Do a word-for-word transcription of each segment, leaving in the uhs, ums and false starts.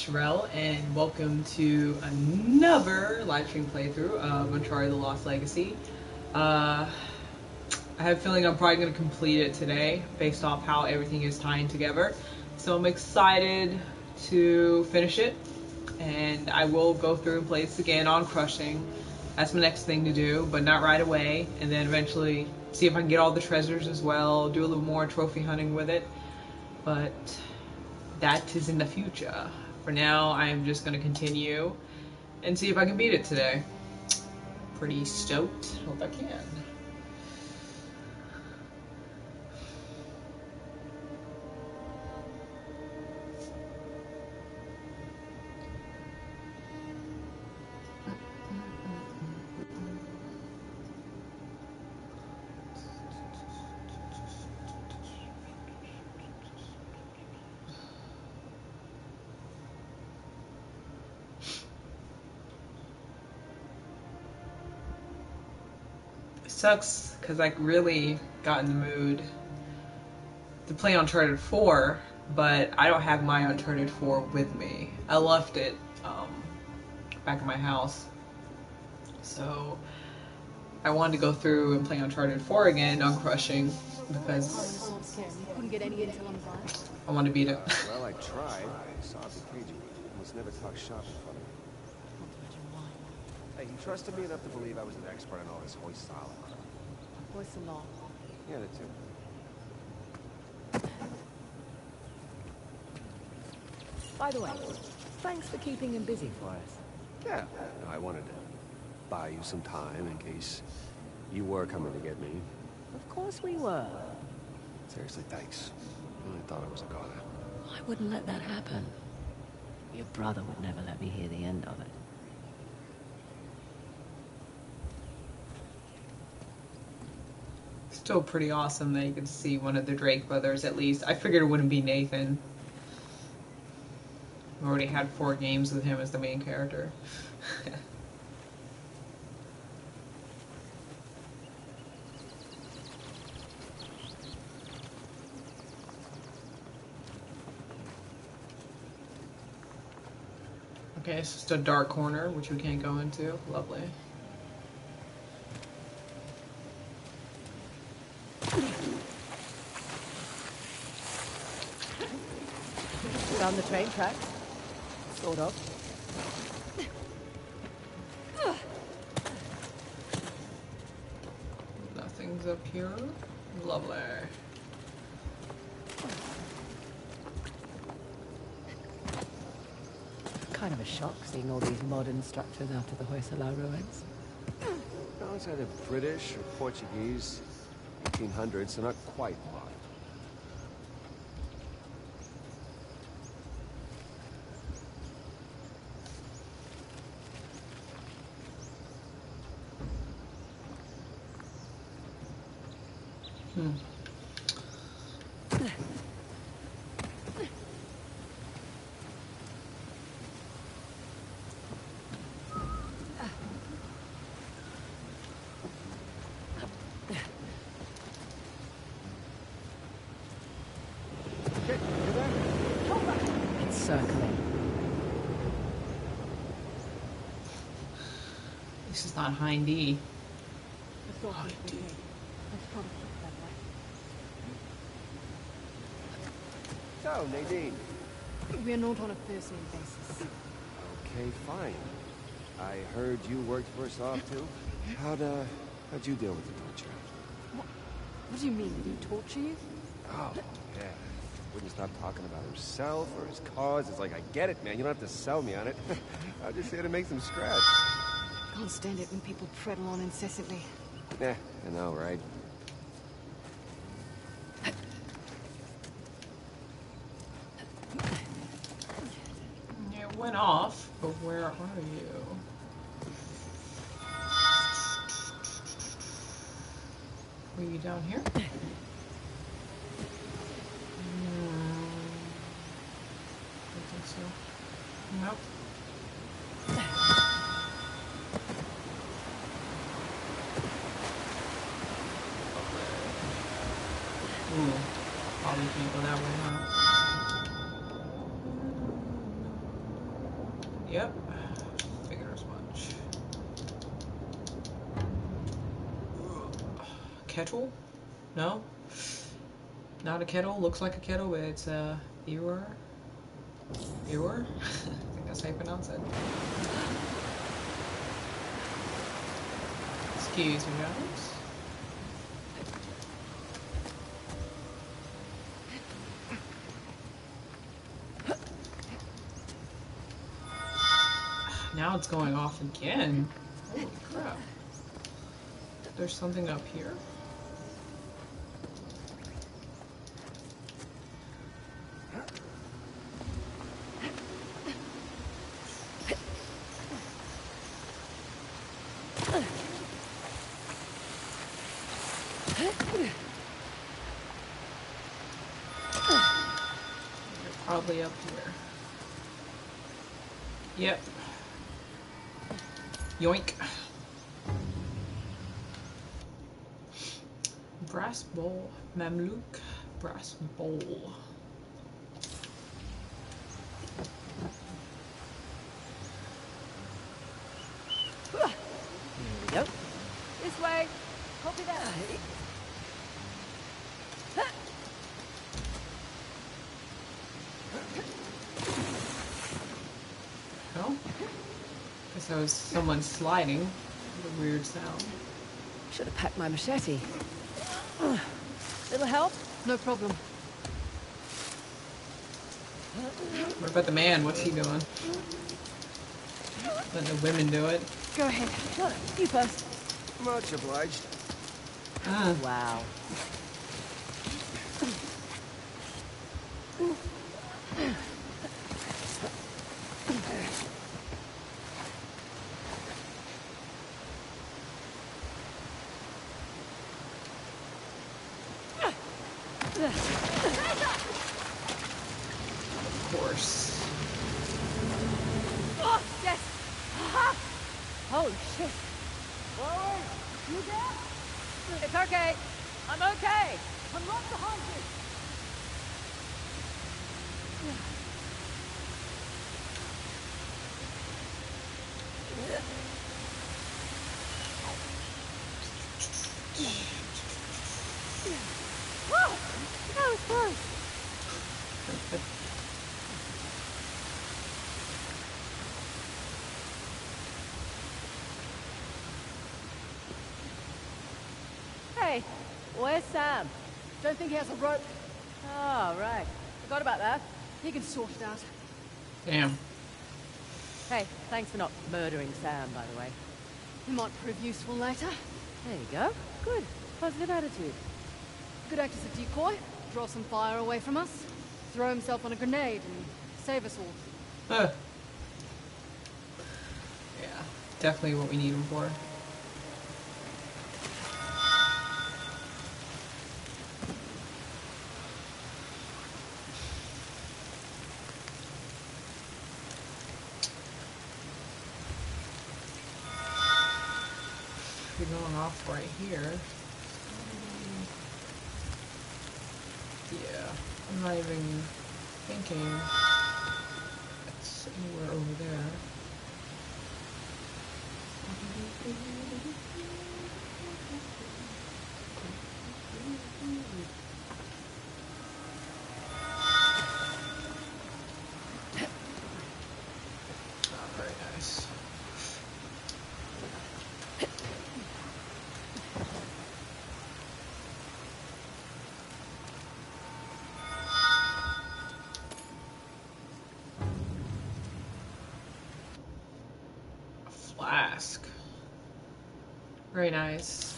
Sherelle, and welcome to another live stream playthrough of Uncharted: The Lost Legacy. Uh, I have a feeling I'm probably going to complete it today, based off how everything is tying together. So I'm excited to finish it, and I will go through and play this again on Crushing. That's my next thing to do, but not right away, and then eventually see if I can get all the treasures as well, do a little more trophy hunting with it. But that is in the future. For now, I'm just going to continue and see if I can beat it today. Pretty stoked. Hope I can. Sucks because I really got in the mood to play Uncharted four, but I don't have my Uncharted four with me. I left it um, back in my house, so I wanted to go through and play Uncharted four again on Crushing because I want to beat it. Well, I tried. Saw the cage. Almost never talk shop in front of me. Hey, he trusted me enough to believe I was an expert on all this hoist style. Hoist and all. Yeah, that too. By the way, thanks for keeping him busy for us. Yeah, no, I wanted to buy you some time in case you were coming to get me. Of course we were. Seriously, thanks. I really thought I was a goner. I wouldn't let that happen. Your brother would never let me hear the end of it. Still pretty awesome that you can see one of the Drake brothers at least. I figured it wouldn't be Nathan. We already had four games with him as the main character. Okay, it's just a dark corner, which we can't go into. Lovely. Found the train tracks? Sort of. Nothing's up here. Lovely. Kind of a shock seeing all these modern structures after the Hoysala ruins. No, it's either British or Portuguese. eighteen hundreds, so not quite modern. Hmm. It's circling. This is not Hind D. Hind D. So, Nadine. We are not on a first name basis. Okay, fine. I heard you worked for us off too. How'd uh, how'd you deal with the torture? What, what do you mean? Did he torture you? Oh, yeah. Wouldn't stop talking about himself or his cause. It's like, I get it, man. You don't have to sell me on it. I'm just here to make some scratch. Can't stand it when people prattle on incessantly. Yeah, I know, right? It went off, but where are you? Were you down here? Hmm. I don't think so. Nope. Ooh, probably can't go that way, huh? Yep. Figure as much. Kettle? No? Not a kettle. Looks like a kettle, but it's a ewer. Ewer? I think that's how you pronounce it. Excuse me, guys. Now it's going off again. Holy crap. There's something up here. Probably up here. Yep. Yoink. Brass bowl. Mamluk brass bowl. Here we go. This way. Copy that. Oh. Guess that was someone sliding. What a weird sound. Should have packed my machete. Uh, little help? No problem. What about the man? What's he doing? Letting the women do it. Go ahead. No, you first. Much obliged. Ah. Wow. Of course. Oh, yes! Aha! Holy shit. Chloe! You there? It's okay. I'm okay. I'm right behind you. Whoa! That was close. Hey, where's Sam? Don't think he has a rope. Oh, right. Forgot about that. He can sort it out. Damn. Hey, thanks for not murdering Sam, by the way. He might prove useful later. There you go. Good. Positive attitude. Could act as a decoy, draw some fire away from us, throw himself on a grenade and save us all. Huh. Yeah, definitely what we need him for. We're going off right here. Yeah, I'm not even thinking it's anywhere over there. Oh, very nice. Flask. Very nice.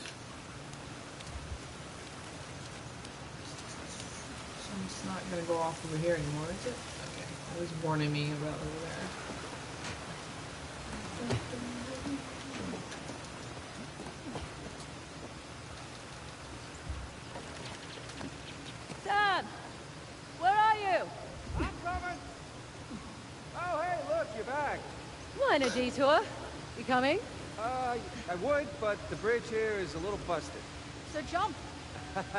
So it's not gonna go off over here anymore, is it? Okay. It was warning me about over there. Sam! Where are you? I'm coming! Oh, hey, look, you're back. Minor detour. You coming? Uh, I would, but the bridge here is a little busted. So jump.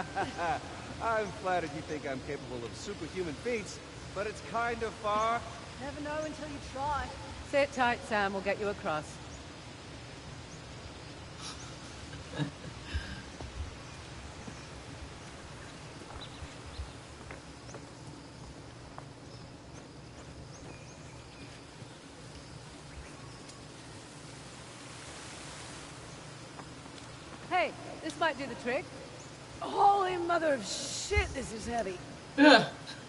I'm flattered you think I'm capable of superhuman feats, but it's kind of far. Never know until you try. Sit tight, Sam. We'll get you across. Hey, this might do the trick. Holy mother of shit, this is heavy. Ugh.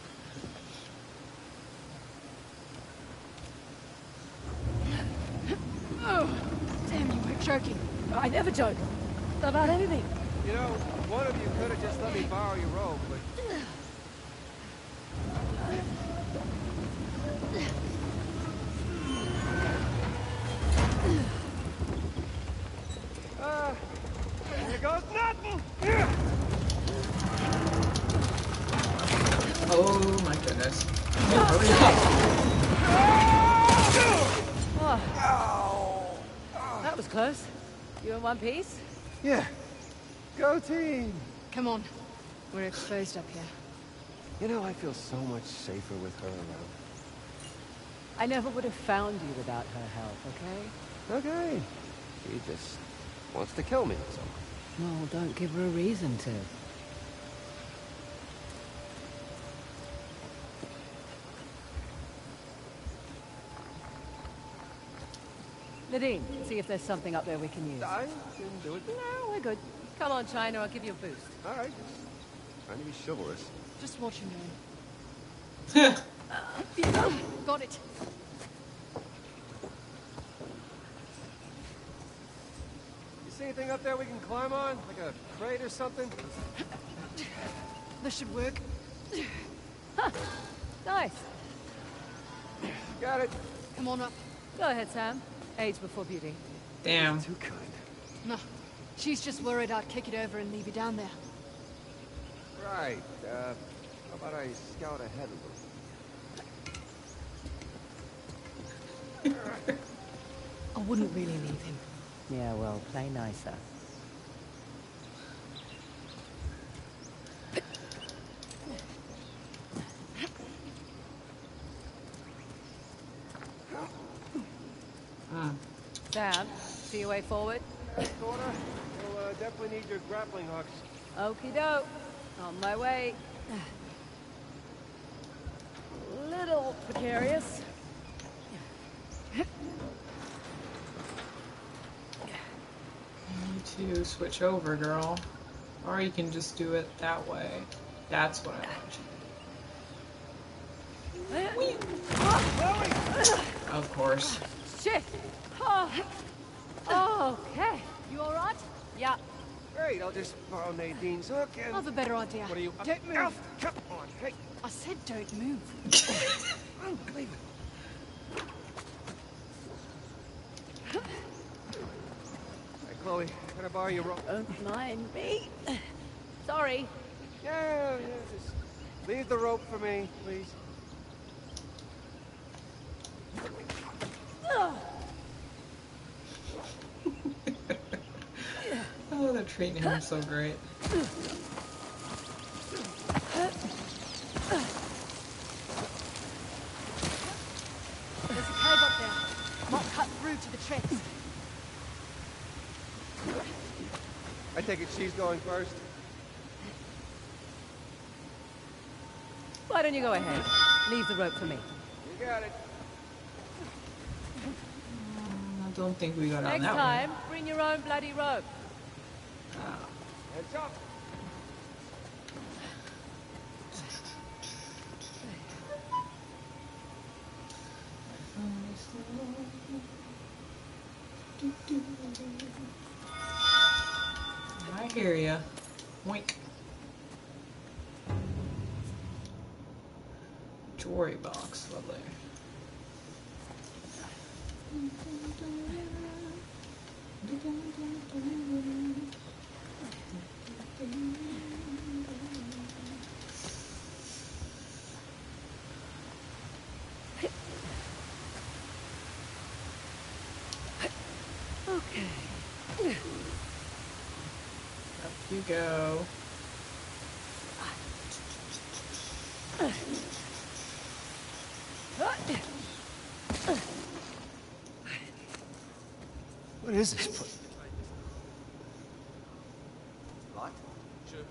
Oh, damn, you were joking. I never joke. About anything. You know, one of you could have just let me borrow your rope, but... Ah, here goes nothing! Oh my goodness. Hurry up. Oh. That was close. You in one piece? Yeah. Go team! Come on. We're exposed up here. You know, I feel so much safer with her around. I never would have found you without her help, okay? Okay. She just wants to kill me, so... Well, don't give her a reason to. Nadine, see if there's something up there we can use. I can do it. No, we're good. Come on, China, I'll give you a boost. All right, just trying to be chivalrous. Just watch your name. Got it. You see anything up there we can climb on? Like a crate or something? This should work. Nice. Got it. Come on up. Go ahead, Sam. Age before beauty. Damn. Too kind. No. She's just worried I'd kick it over and leave you down there. Right. Uh, how about I scout ahead a little? I wouldn't really leave him. Yeah, well, play nicer. Mm. Sam, see your way forward? Daughter, you'll uh, definitely need your grappling hooks. Okie doke. On my way. Little precarious. You need to switch over, girl. Or you can just do it that way. That's what I want. Of course. Shit! Oh. Okay. You alright? Yeah. Great, I'll just borrow Nadine's hook and... I have a better idea. What are you... Don't move. Ow, come on, hey. I said don't move. Unbelievable. Hey, Chloe, can I borrow your rope? Don't mind me. Sorry. Yeah, yeah, just leave the rope for me, please. Oh, they're treating him so great. There's a cave up there. Might cut through to the tracks. I take it she's going first. Why don't you go ahead? Leave the rope for me. You got it. I don't think we got on Next that time, bring your own bloody rope. one. Oh. Heads up. I hear ya. Wink. Jewelry box, lovely. Okay. Up you go. What is this place? Locked? Sure.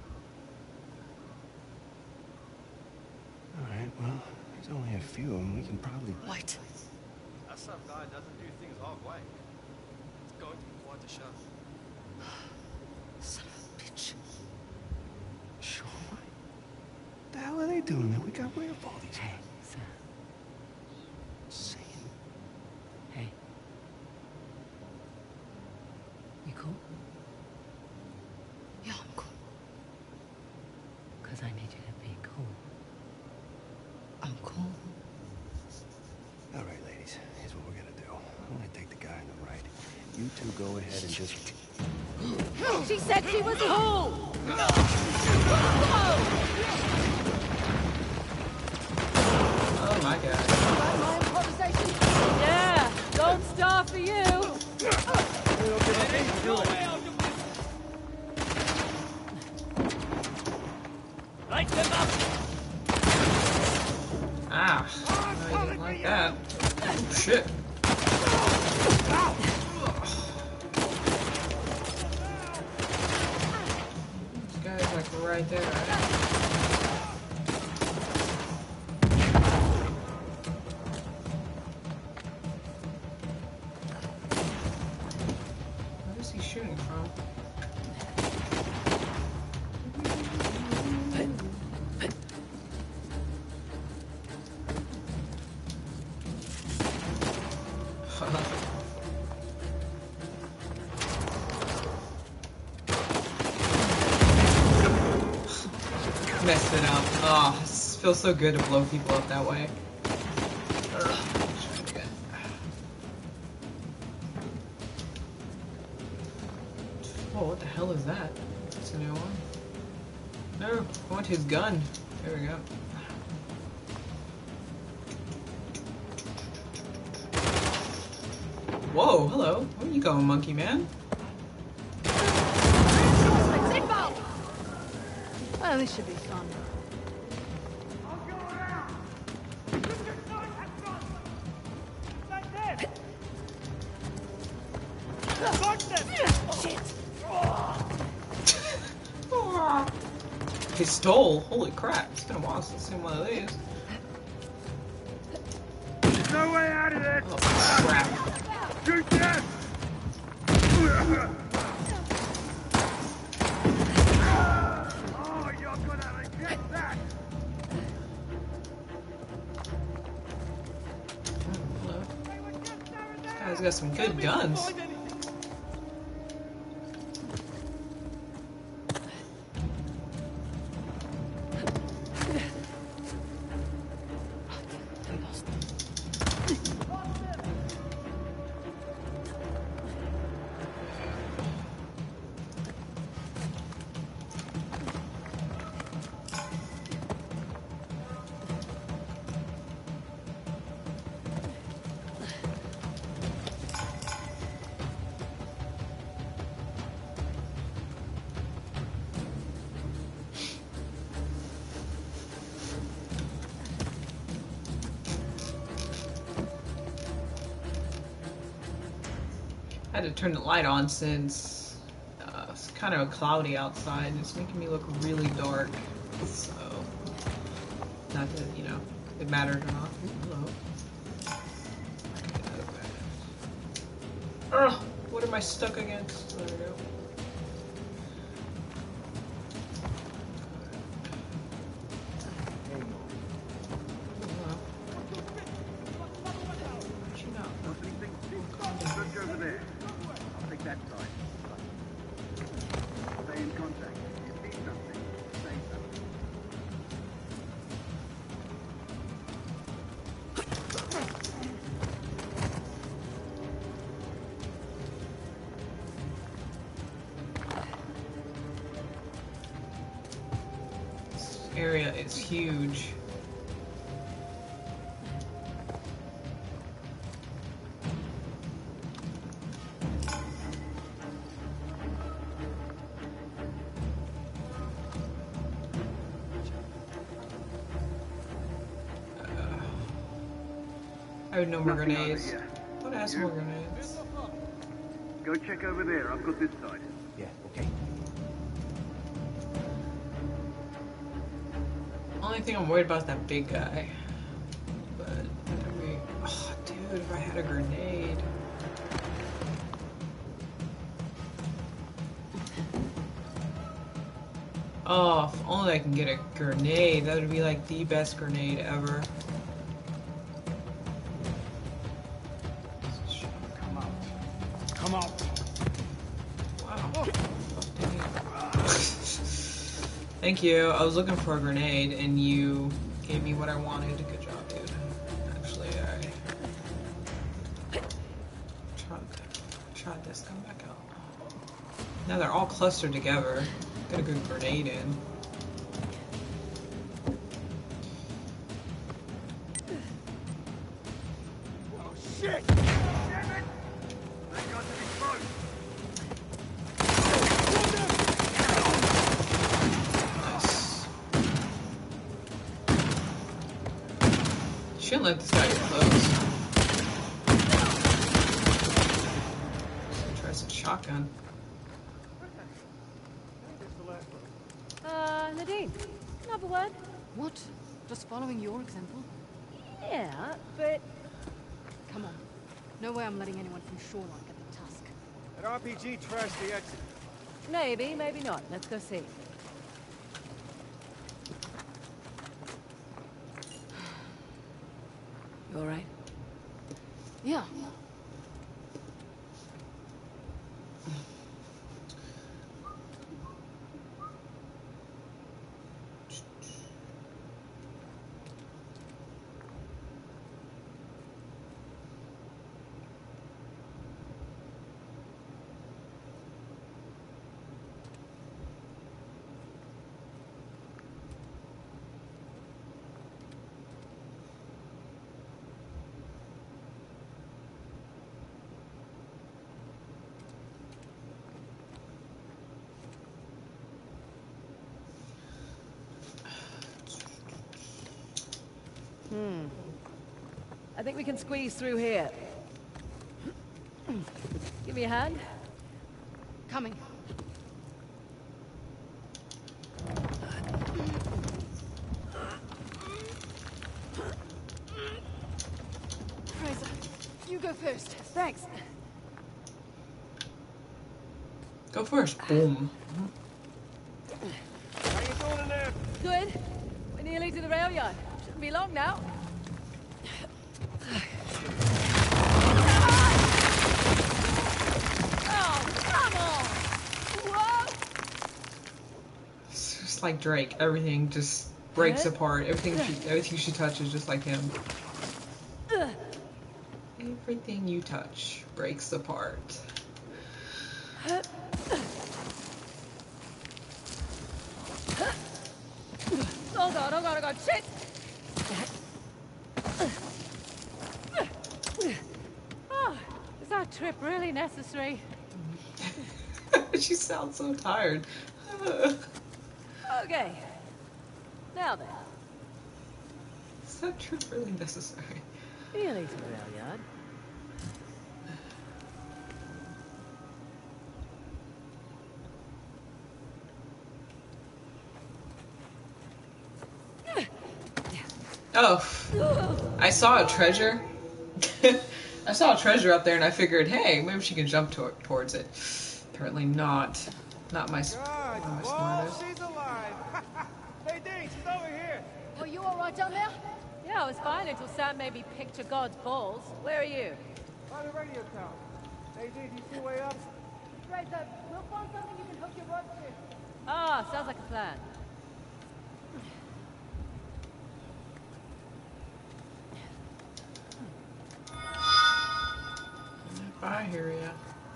All right, well, there's only a few of them. We can probably... Wait. That some guy doesn't do things halfway. It's going to be quite a show. Son of a bitch. Sure. What the hell are they doing there? We got rid of all these... Hey, Sam. Saying... Hey. You cool? Yeah, I'm cool. Because I need you to be cool. I'm cool. All right, ladies. Here's what we're gonna do. I'm gonna take the guy on the right. You two go ahead and just... She said she was cool! Oh my god. My improvisation? Yeah, gold star for you! Light them up! Ah. No, you didn't like that. Oh shit. This guy's like right there, right? Where is he shooting from? Messed it up. Oh, it feels so good to blow people up that way. Ugh. Try it again. Oh, what the hell is that? That's a new one. No, I want his gun. There we go. Whoa, hello. Where are you going, monkey man? Well, this should be fun. Pistol? Holy crap. It's been a while since I've seen one of these. No way out of this! Oh, crap. Shoot them! Oh, you're gonna regret that! Hello. This guy's got some good guns. I had to turn the light on since uh, it's kind of cloudy outside and it's making me look really dark. So, not that, you know, it mattered or not. Ooh, hello. Ugh, what am I stuck against? There we go. Area is huge. Uh, I have no more grenades. I would have some more grenades. Go check over there. I've got this side. Yeah, okay. Only thing I'm worried about is that big guy. But I mean, oh, dude, if I had a grenade. Oh, if only I can get a grenade. That would be like the best grenade ever. Come out. Come out. Wow. Oh, dang it. Thank you. I was looking for a grenade and you gave me what I wanted. Good job, dude. Actually, I tried, tried this. Come back out. Now they're all clustered together. Got a good grenade in. Oh, shit! Damn it! They got to be close. Nice. Shouldn't let this guy get close. Try some shotgun. Uh, Nadine, another word? What? Just following your example? Yeah, but Come on. No way I'm letting anyone from Shoreline get the tusk. That R P G trashed the exit. maybe, maybe not. Let's go see. You all right? Yeah. Hmm. I think we can squeeze through here. Give me a hand. Coming. Fraser, you go first. Thanks. Go first. Boom. How you doing in there? Good. We're nearly to the rail yard. Shouldn't be long now. Oh, come on! Whoa! It's just like Drake. Everything just breaks Huh? apart. Everything she, everything she touches, just like him. Everything you touch breaks apart. Oh god, oh god, oh god, shit! Oh, is that trip really necessary? She sounds so tired. Okay. Now then, Is that trip really necessary? nearly to the rail yard. Oh, I saw a treasure. I saw a treasure up there and I figured, hey, maybe she can jump to towards it. Apparently not. Not my, God, not my whoa, smartest. she's alive. Hey, Dean, she's over here. Are you all right down there? Yeah, I was fine until Sam made me picture God's balls. Where are you? By the radio tower. Hey, Dean, do you see a way up? Fraser, we'll find something you can hook your rope to. Ah, sounds like a plan. I hear ya.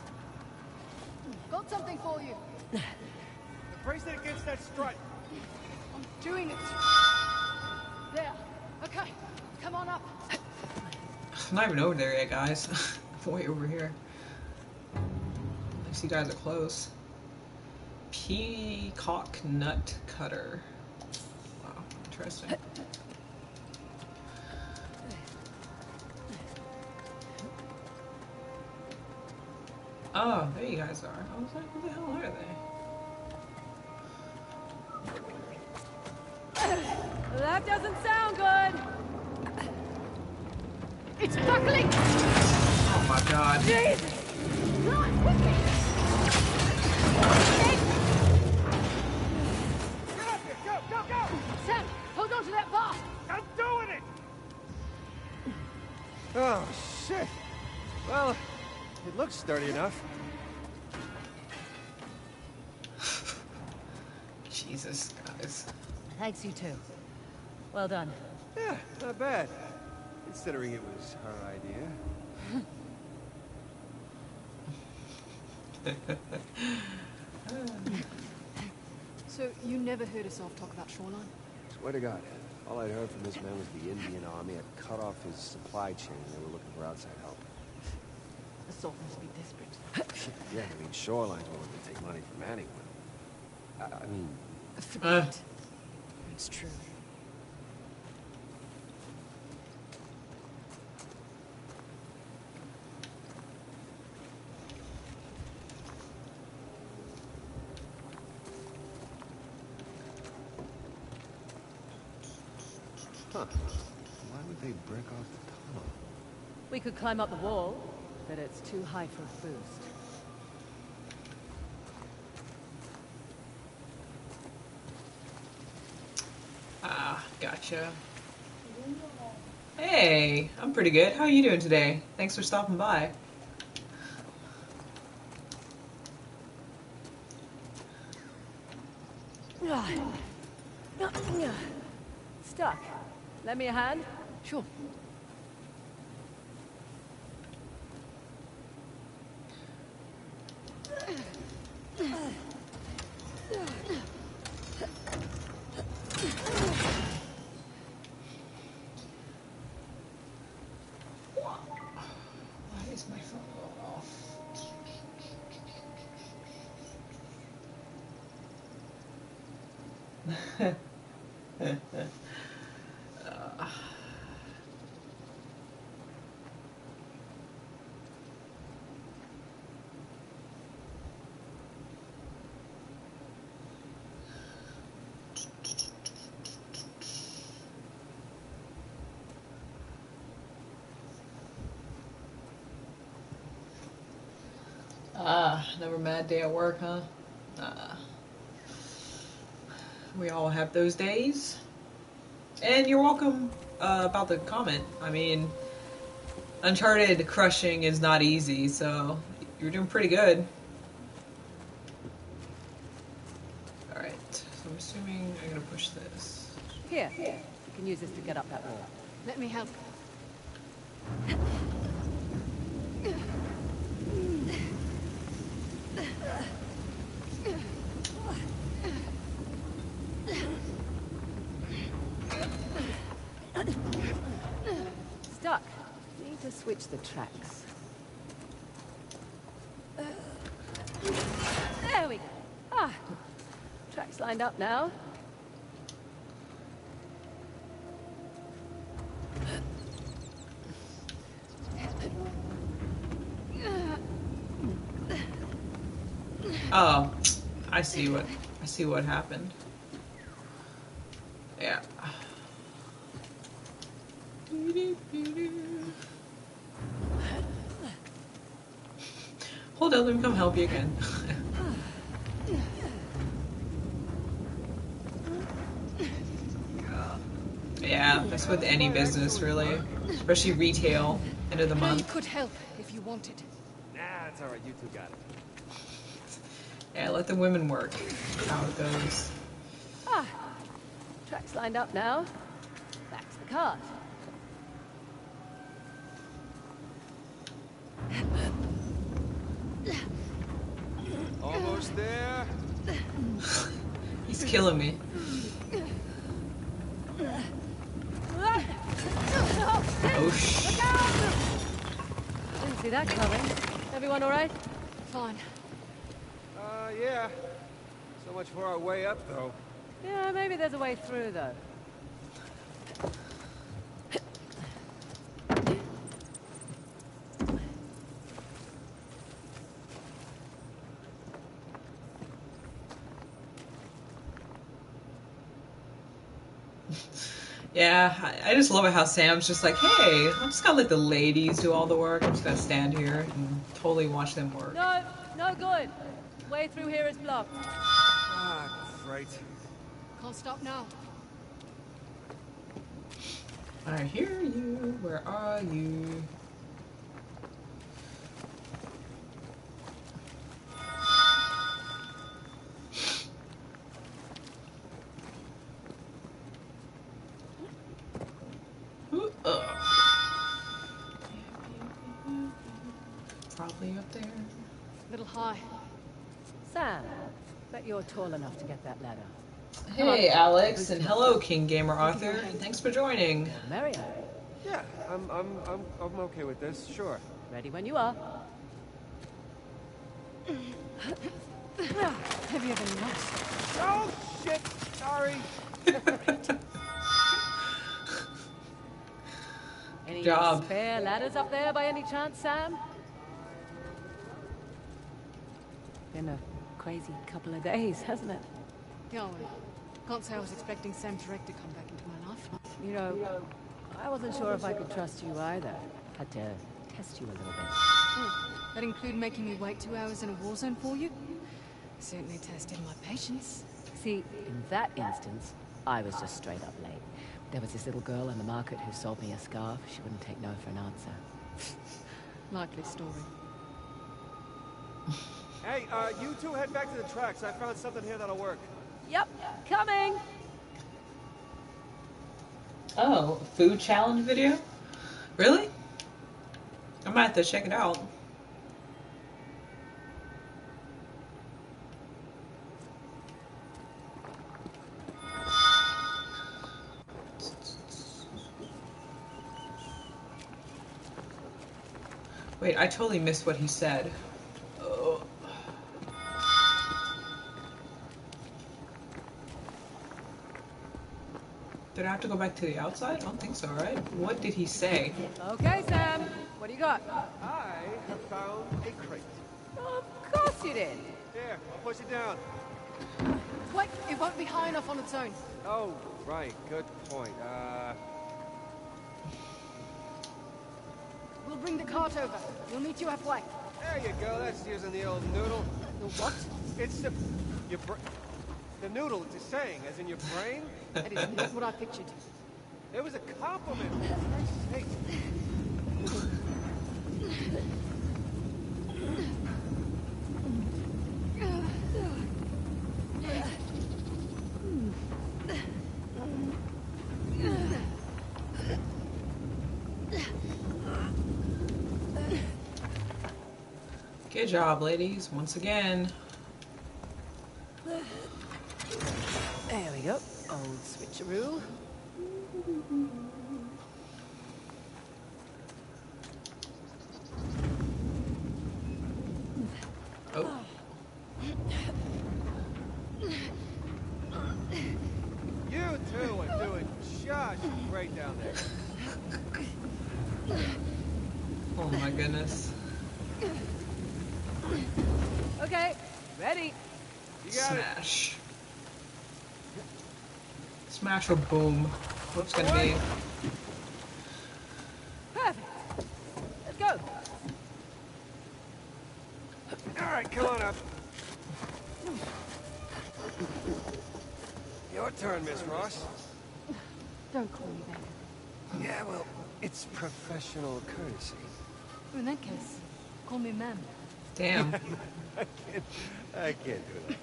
Got something for you. Brace it against that strut. I'm doing it. There. Okay. Come on up. I'm not even over there yet, guys. I'm way over here. At least you guys are close. Peacock nut cutter. Wow, interesting. Oh, there you guys are. I was like, what the hell are they? That doesn't sound good. It's buckling. Oh my god. Jesus. Not quickly. Get up here! Go, go, go! Sam, hold on to that bar. I'm doing it! Oh, shit. Well, it looks sturdy enough. Jesus, guys. Thanks, you too. Well done. Yeah, not bad. Considering it was her idea. So, you never heard us off talk about Shoreline? Swear to God, all I'd heard from this man was the Indian army had cut off his supply chain and they were looking for outside help. Assault must be desperate. Yeah, I mean, Shoreline's willing to take money from anyone. I, I mean... Forget Uh. it. It's true. Huh. Why would they break off the tunnel? We could climb up the wall, but it's too high for a boost. Ah, gotcha. Hey, I'm pretty good. How are you doing today? Thanks for stopping by. Stuck. Lend me a hand? Sure. Why is my phone going off? uh. Ah, never a mad day at work, huh? Uh, we all have those days. And you're welcome uh, about the comment. I mean, Uncharted crushing is not easy, so you're doing pretty good. Alright, so I'm assuming I'm gonna push this. Here. You can use this to get up that wall. Let me help. Stuck. Need to switch the tracks. There we go. Ah, tracks lined up now. Oh, I see what I see what happened. Yeah. Hold on, let me come help you again. Yeah, that's with any business really, especially retail. End of the I month. could help if you wanted. Nah, it's alright, you two got it. Yeah, let the women work. How it goes. Ah, tracks lined up now. Back to the cart. Almost there. He's killing me. Oh sh. Didn't see that coming. Everyone all right? Fine. Uh, yeah. So much for our way up, though. Yeah, maybe there's a way through though. Yeah, I, I just love it how Sam's just like, hey, I'm just gonna let the ladies do all the work. I'm just gonna stand here and totally watch them work. No, no good. Way through here is blocked. Ah, great. Can't stop now. I hear you. Where are you? Ooh, uh. Probably up there. Little high. Sam, bet you're tall enough to get that ladder. Hey, Alex, and hello, King Gamer Arthur. Thanks for joining. Mario, Yeah, I'm, I'm, I'm, I'm okay with this. Sure. ready when you are. Heavier than most. Oh shit! Sorry. Any Job. spare ladders up there by any chance, Sam? Been a crazy couple of days, hasn't it? Yeah, well, can't say I was expecting Sam Tarek to come back into my life. You know, I wasn't sure if I could trust you either. Had to test you a little bit. Hmm. That include making me wait two hours in a war zone for you? Certainly tested my patience. See, in that instance, I was just straight up late. There was this little girl in the market who sold me a scarf. She wouldn't take no for an answer. Likely story. Hey, uh, you two head back to the tracks. I found something here that'll work. Yep, coming! Oh, food challenge video? Really? I might have to check it out. Wait, I totally missed what he said. Oh. Did I have to go back to the outside? I don't think so, right? What did he say? Okay, Sam, what do you got? I have found a crate. Of course you did. Here, I'll push it down. Wait, it won't be high enough on its own. Oh, right. Good point. Uh, We'll bring the cart over. We'll meet you halfway. there you go. That's using the old noodle. The what? It's the your br the noodle. It's a saying, as in your brain. That is not what I pictured. It was a compliment. For Christ's sake. Good job, ladies, once again. There we go. Old switcheroo. Oh. You two are doing just great down there. Oh my goodness. Okay, ready. You got it. Smash. Smash or boom. What's gonna be? Perfect. Let's go. All right, come on up. Your turn, Miss Ross. Don't call me that. Yeah, well, it's professional courtesy. In that case, call me ma'am. Damn. I can't, I can't do that.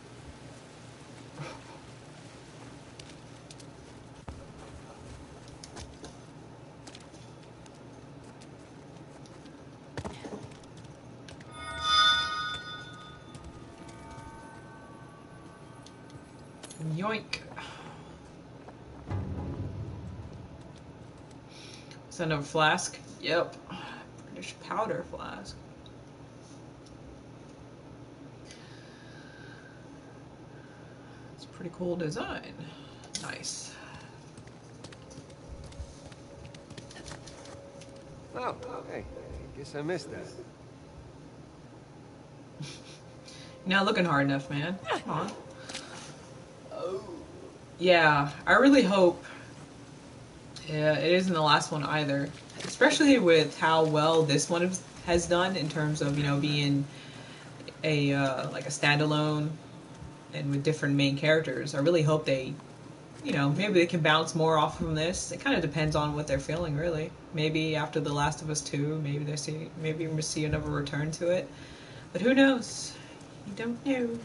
Yoink. Is that another flask? Yep. British powder flask. It's a pretty cool design. Nice. Oh, hey, I guess I missed that. You're not looking hard enough, man. Come on. Yeah, I really hope Yeah, it isn't the last one either. Especially with how well this one has done in terms of, you know, being a uh, like a standalone and with different main characters. I really hope they, you know, maybe they can bounce more off from this. It kind of depends on what they're feeling, really. Maybe after The Last of Us two, maybe they see, maybe we see another return to it. But who knows? You don't know.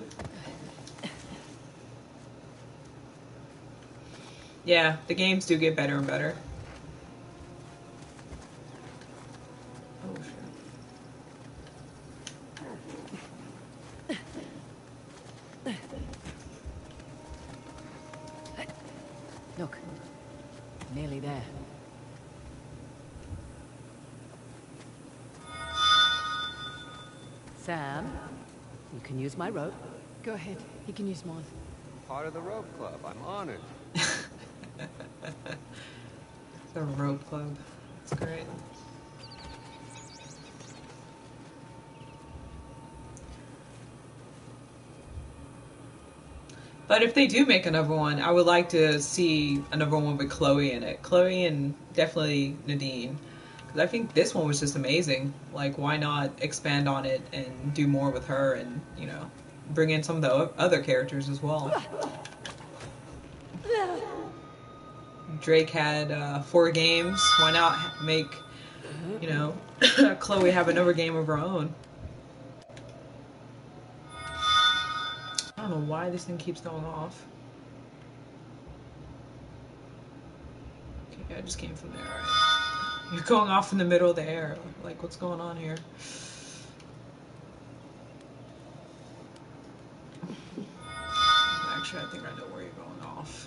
Yeah, the games do get better and better. Oh, shit. Look, nearly there. Sam, you can use my rope. Go ahead. He can use mine. Part of the rope club. I'm honored. The rope club. That's great. But if they do make another one, I would like to see another one with Chloe in it. Chloe and definitely Nadine. Because I think this one was just amazing. Like, why not expand on it and do more with her and, you know, bring in some of the other characters as well. Drake had uh, four games. Why not make, you know, Chloe have another game of her own? I don't know why this thing keeps going off. Okay, I just came from there, right? You're going off in the middle of the air. Like, what's going on here? Actually, I think I know where you're going off.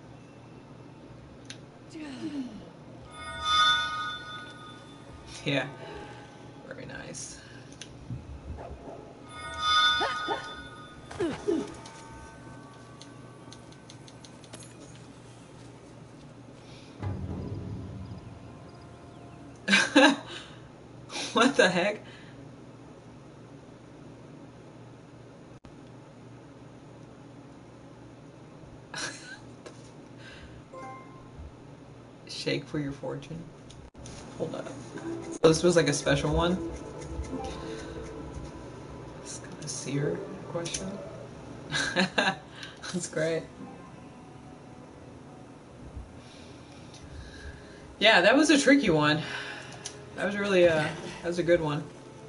Yeah, very nice. What the heck? Shake for your fortune. Hold up. So this was like a special one? It's kind of seer question. That's great. Yeah, that was a tricky one. That was really a, that was a good one.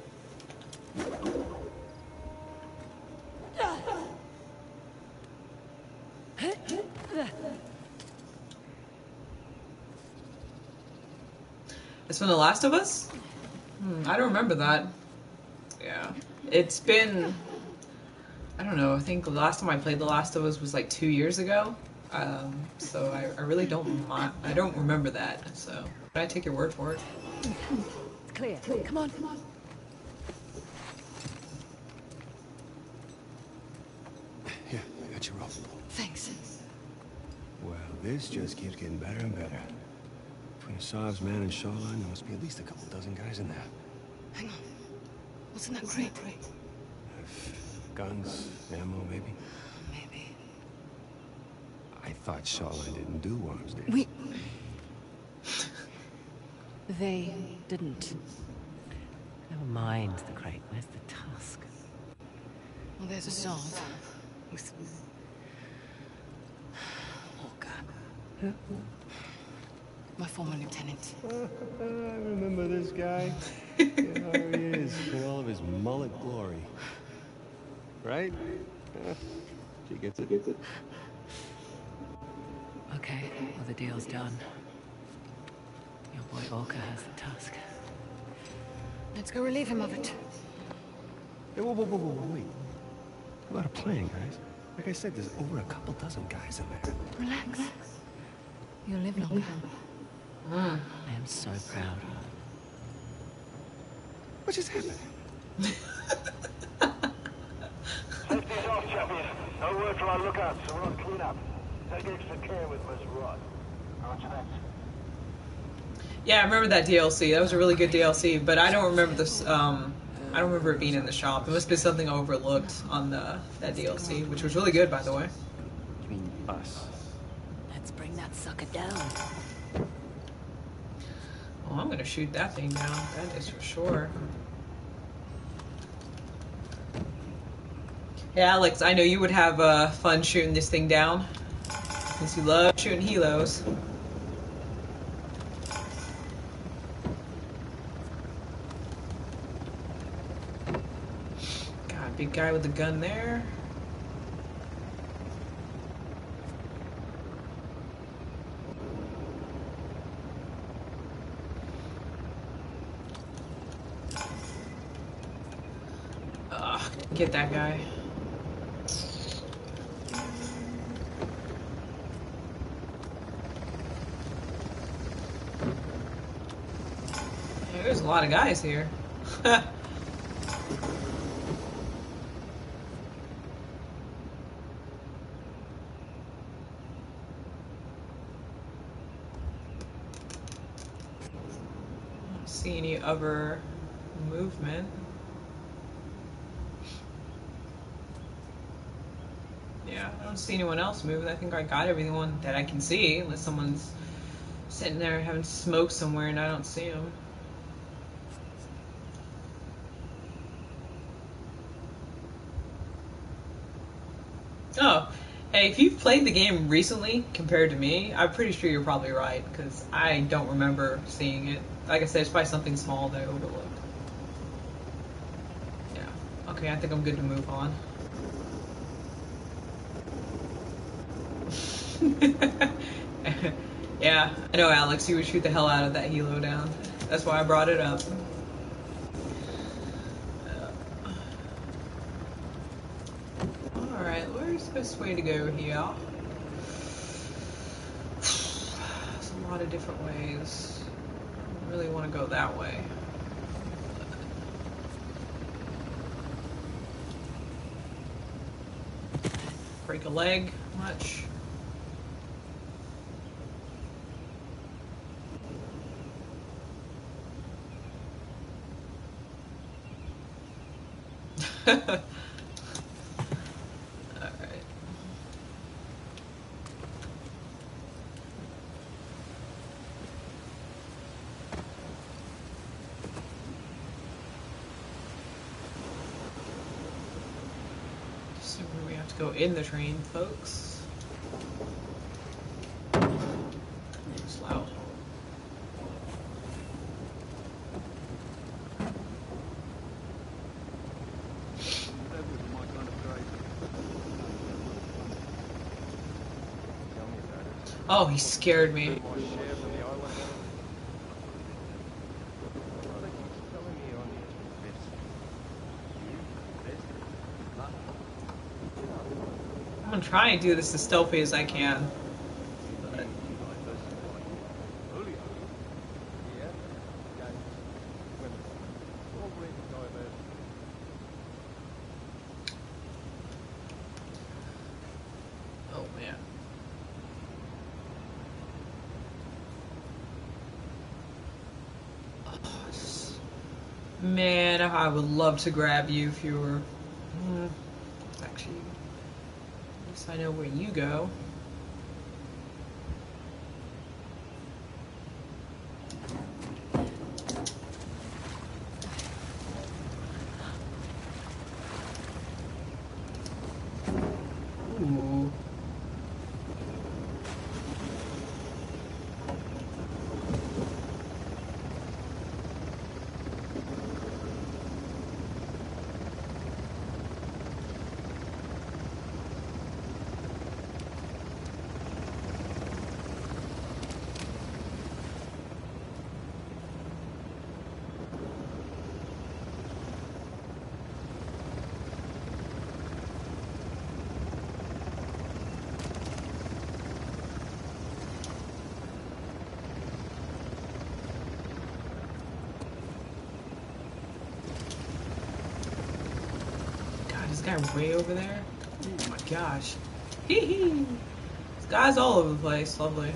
It's from The Last of Us? Hmm, I don't remember that. Yeah. It's been, I don't know, I think the last time I played The Last of Us was like two years ago. Um, so I, I really don't mind, I don't remember that, so but I take your word for it. It's clear. Come on, come on. Here, I got your rope. Thanks. Well, this just keeps getting better and better. Between Asav's man and Shoreline, there must be at least a couple dozen guys in there. Hang on. What's in that crate? Guns, ammo, maybe? Maybe. I thought Shoreline didn't do worms, did We... They didn't. Never mind the crate. Where's the tusk? Well, there's a Sav. With... Walker. My former lieutenant. I remember this guy. Yeah, there he is, in all of his mullet glory. Right? Yeah. She gets it, gets it. Okay, well, the deal's done. Your boy Walker has the tusk. Let's go relieve him of it. Hey, whoa, whoa, whoa, whoa, wait. A lot of playing, guys. Like I said, there's over a couple dozen guys in there. Relax. You'll live longer. I am so proud. What just happened? Safety's off, champion. No word from our lookout, so we're on clean up. Take extra care with Miss Rod. Roger that. Yeah, I remember that D L C. That was a really good D L C, but I don't remember this. Um, I don't remember it being in the shop. It must be something I overlooked on the that D L C, which was really good, by the way. You mean us? Let's bring that sucker down. Oh, I'm gonna shoot that thing down. That is for sure. Yeah, Alex, I know you would have uh, fun shooting this thing down. Since you love shooting helos. God, big guy with the gun there. Ugh, get that guy. There's a lot of guys here. Don't see any other movement. Yeah, I don't see anyone else moving. I think I got everyone that I can see, unless someone's sitting there having smoke somewhere and I don't see them. Oh, hey, if you've played the game recently compared to me, I'm pretty sure you're probably right, because I don't remember seeing it. Like I said, it's probably something small that I overlooked. Yeah, okay, I think I'm good to move on. Yeah, I know, Alex, you would shoot the hell out of that helo down. That's why I brought it up. Alright, where's the best way to go here? There's a lot of different ways. I really want to go that way. Break a leg much. Alright. So we have to go in the train, folks. Slow. Oh, he scared me. I'm gonna try and do this as stealthy as I can. But... Oh man. Man, I would love to grab you if you were... Mm, actually, at least I know where you go. Ooh. This guy way over there? Oh my gosh. Hee hee. This guy's all over the place. Lovely.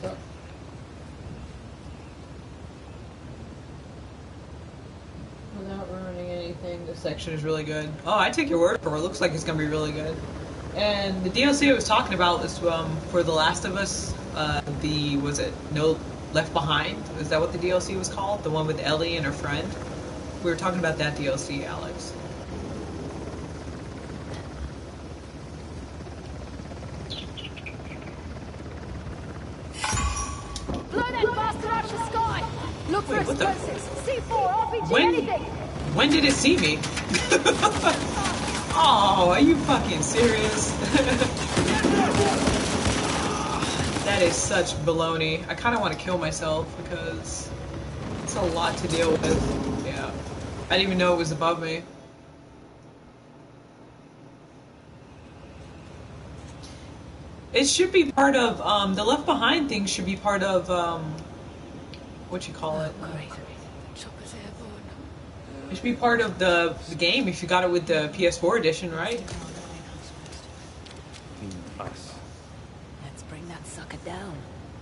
So. Without ruining anything, this section is really good. Oh, I take your word for it. It looks like it's going to be really good. And the D L C I was talking about was um, for The Last of Us, uh, the, was it No Left Behind? Is that what the D L C was called? The one with Ellie and her friend? We were talking about that D L C, Alex. Blow that bastard out of the sky! Look for Wait, what the- explosives! C four, R P G, When, anything! when did it see me? Oh, are you fucking serious? That is such baloney. I kind of want to kill myself because it's a lot to deal with. Yeah. I didn't even know it was above me. It should be part of, um, the Left Behind thing should be part of, um, what you call it? Great. Chopper's airborne. It should be part of the, the game if you got it with the P S four edition, right? Us. Let's bring that sucker down.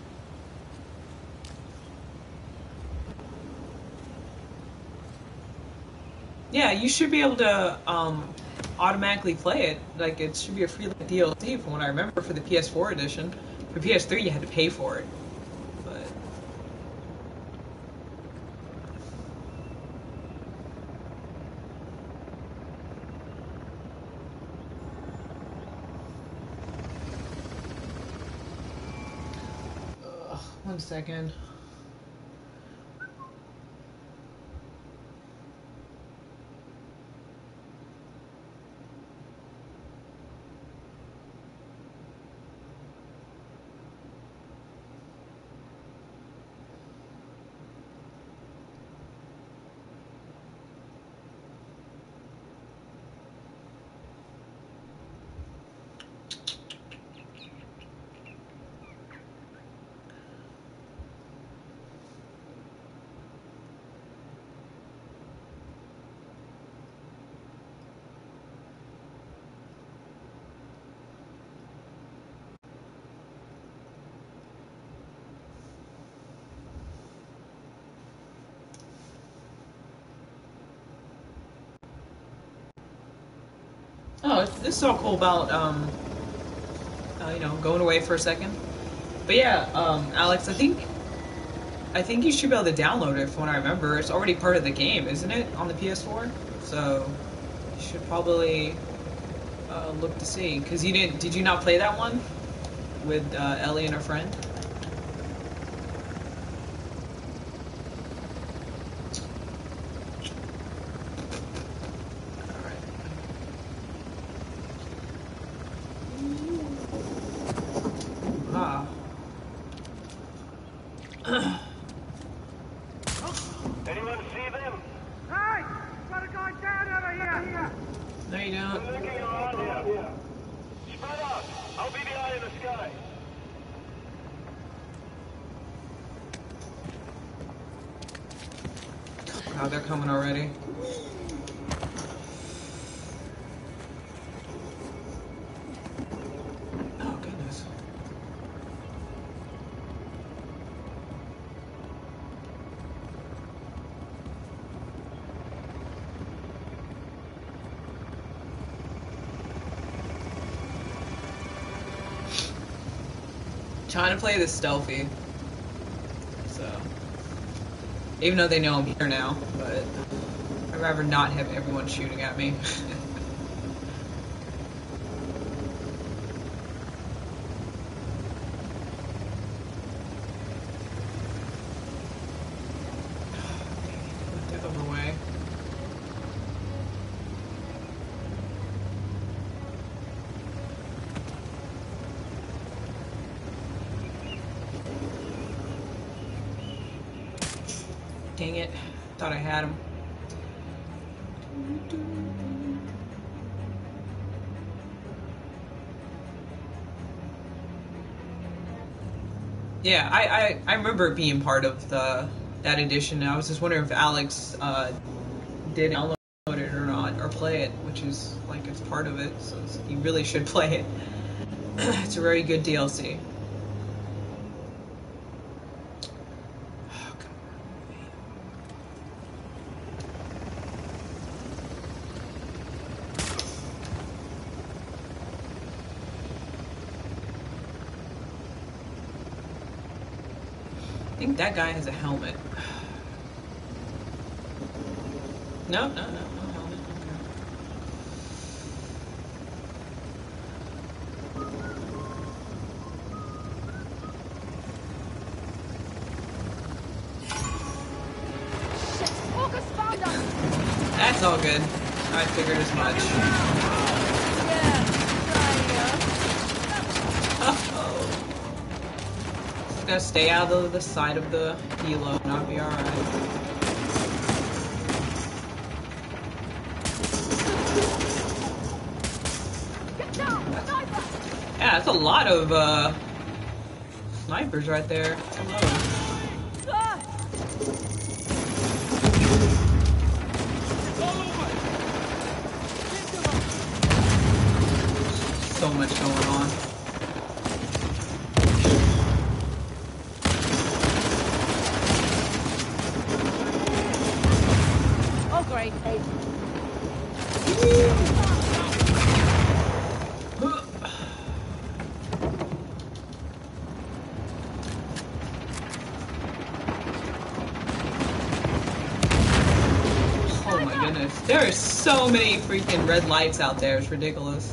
Yeah, you should be able to um, automatically play it. Like, it should be a free D L C from what I remember for the P S four edition. For P S three, you had to pay for it. But Ugh, one second. Oh, this is all cool about, um, uh, you know, going away for a second. But yeah, um, Alex, I think, I think you should be able to download it from what I remember. It's already part of the game, isn't it, on the P S four? So, you should probably uh, look to see. Because you didn't, did you not play that one? With uh, Ellie and her friend? Ah. Anyone see them? Hey! Got a guy down over here! No, you don't. They're looking around here. Spread out. I'll be the eye in the sky. Wow, they're coming already. Oh, goodness. Trying to play this stealthy. So, even though they know I'm here now, but I'd rather not have everyone shooting at me. Get them away. Dang it. Thought I had him. Yeah, I, I, I remember it being part of the that edition. I was just wondering if Alex uh, did download it or not, or play it, which is like it's part of it, so it's, you really should play it. It's a very good D L C. think that guy has a helmet. No, no, no, no helmet. Shit! Walker's found us! That's all good. I figured as much. Yeah, Uh-oh. Just gotta stay out of the side of the helo and I'll be alright. Yeah, that's a lot of uh, snipers right there. Hello. So much going on. Oh, great. Oh my goodness. There are so many freaking red lights out there. It's ridiculous.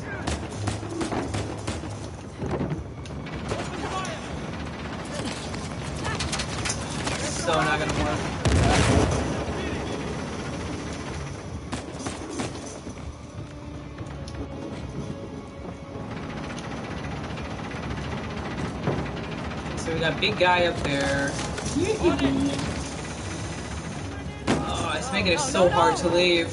So not gonna work. So we got big guy up there. Oh, it's making it so hard to leave.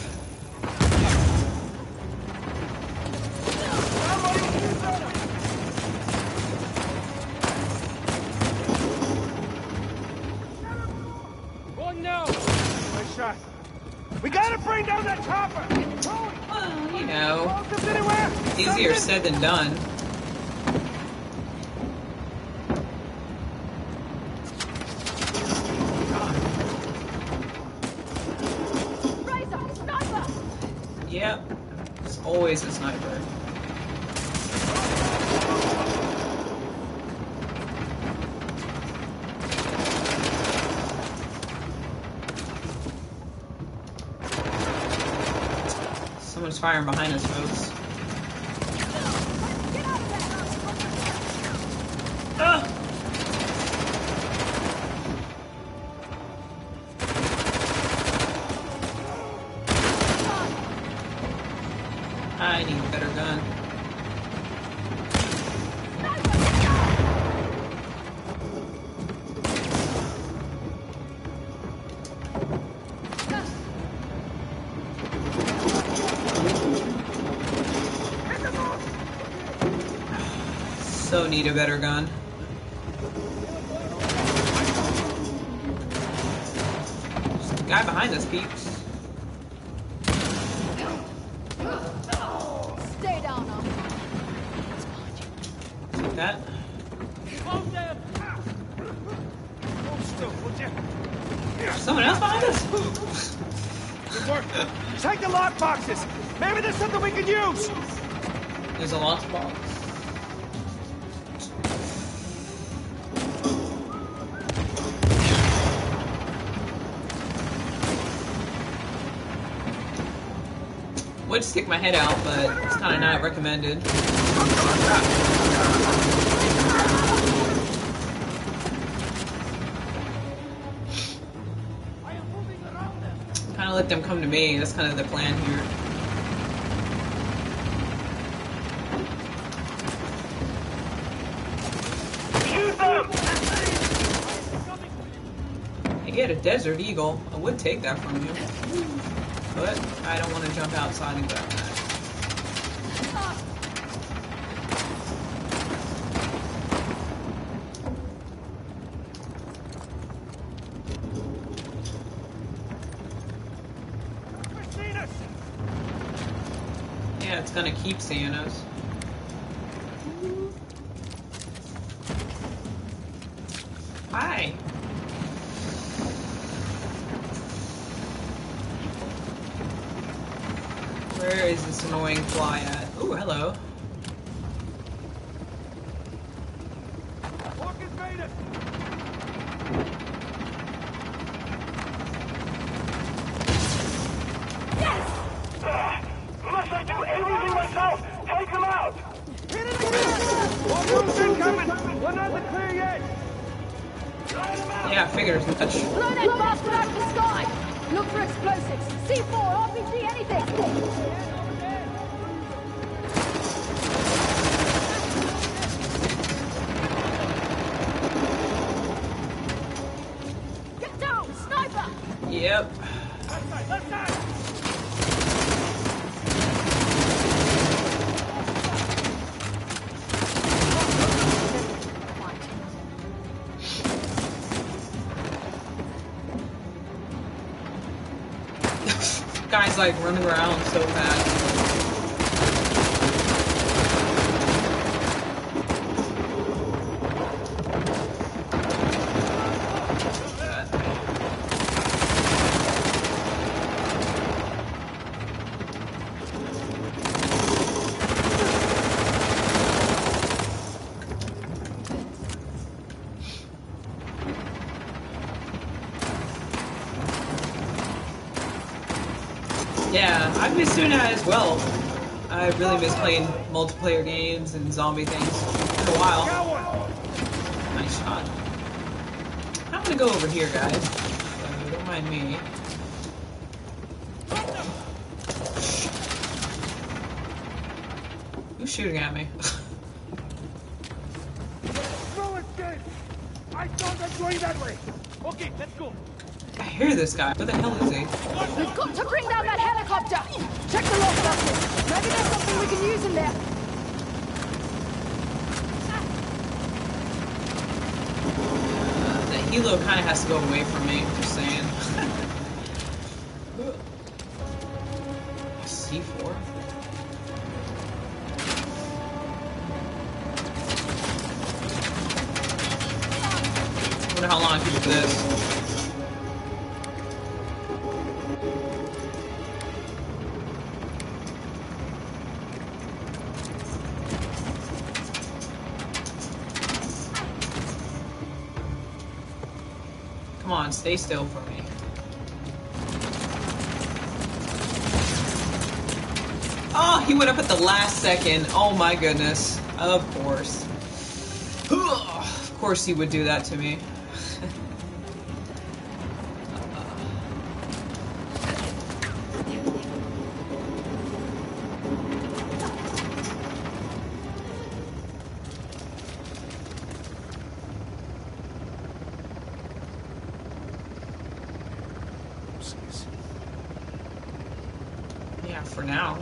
One now. Nice shot. We gotta bring down that chopper. Well, you know, Explosives anywhere? easier Something? said than done. Razor! Sniper! Yep, it's always a sniper. Someone's firing behind us, folks. Get out of there! Ah! I need a better gun. So need a better gun. There's a guy behind us, peeps. Stay down now. Take that. Close them. Hold still, would you? There's someone else behind us. Good work. Check the lock boxes. Maybe there's something we can use. There's a lost box. Would stick my head out, but it's kind of not recommended. Kind of let them come to me. That's kind of the plan here. Shoot them! You get a Desert Eagle. I would take that from you. But I don't want to jump outside and grab that. Seen us. Yeah, it's gonna keep seeing us. Hi. Where is this annoying fly at? Ooh, hello. Walker's made it. Yeah, I figured as much. Blow that bastard out of the sky! Look for explosives. C four, R P G, anything! Get down! Sniper! Yep. Left side, left side! Guy's like running around so fast. Yeah, I've missed doing that as well. I really miss playing multiplayer games and zombie things for a while. Nice shot. I'm gonna go over here, guys. So don't mind me. Who's shooting at me? No escape! I thought I'm going that way! Okay, let's go! I hear this guy. Where the hell is he? We've got to bring down that helicopter! Check the log buses! Maybe there's something we can use in there! Uh, the helo kind of has to go away from me, just saying. C four? I wonder how long I can do this. Come on, stay still for me. Oh, he went up at the last second. Oh my goodness. Of course. Of course he would do that to me. Yeah, for now.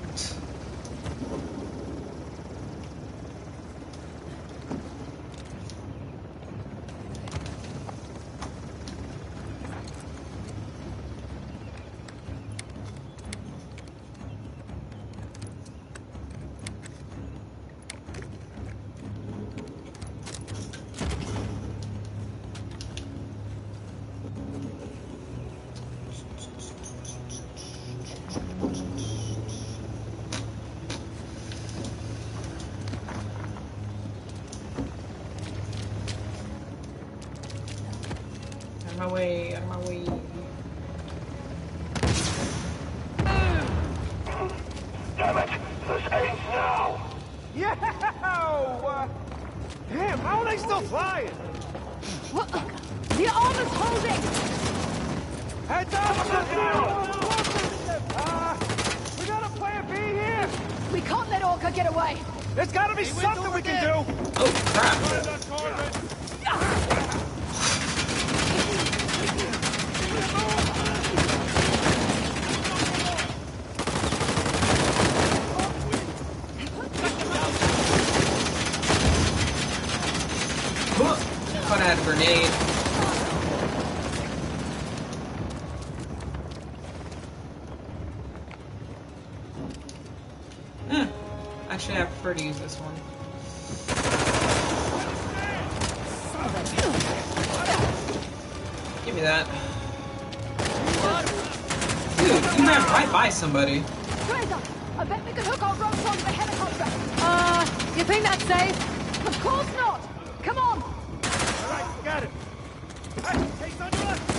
Out of my way, out of my way. Damn it! This ends now! Yeah! Uh, damn, how are they still flying? What? The armor's holding! Heads up! Uh, we got a plan B here! We can't let Orca get away! There's gotta be something we can do! Oh, crap. Thought I had a grenade. Eh. Actually, I prefer to use this one. Give me that. Dude, you ran right by somebody. Fraser, I bet we can hook our ropes onto the helicopter. Uh, you think that's safe? Of course not. Come on. All right, got it. Hey, take on your left.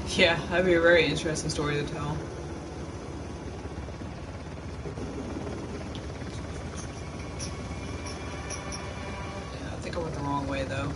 Yeah, that'd be a very interesting story to tell. Yeah, I think I went the wrong way though.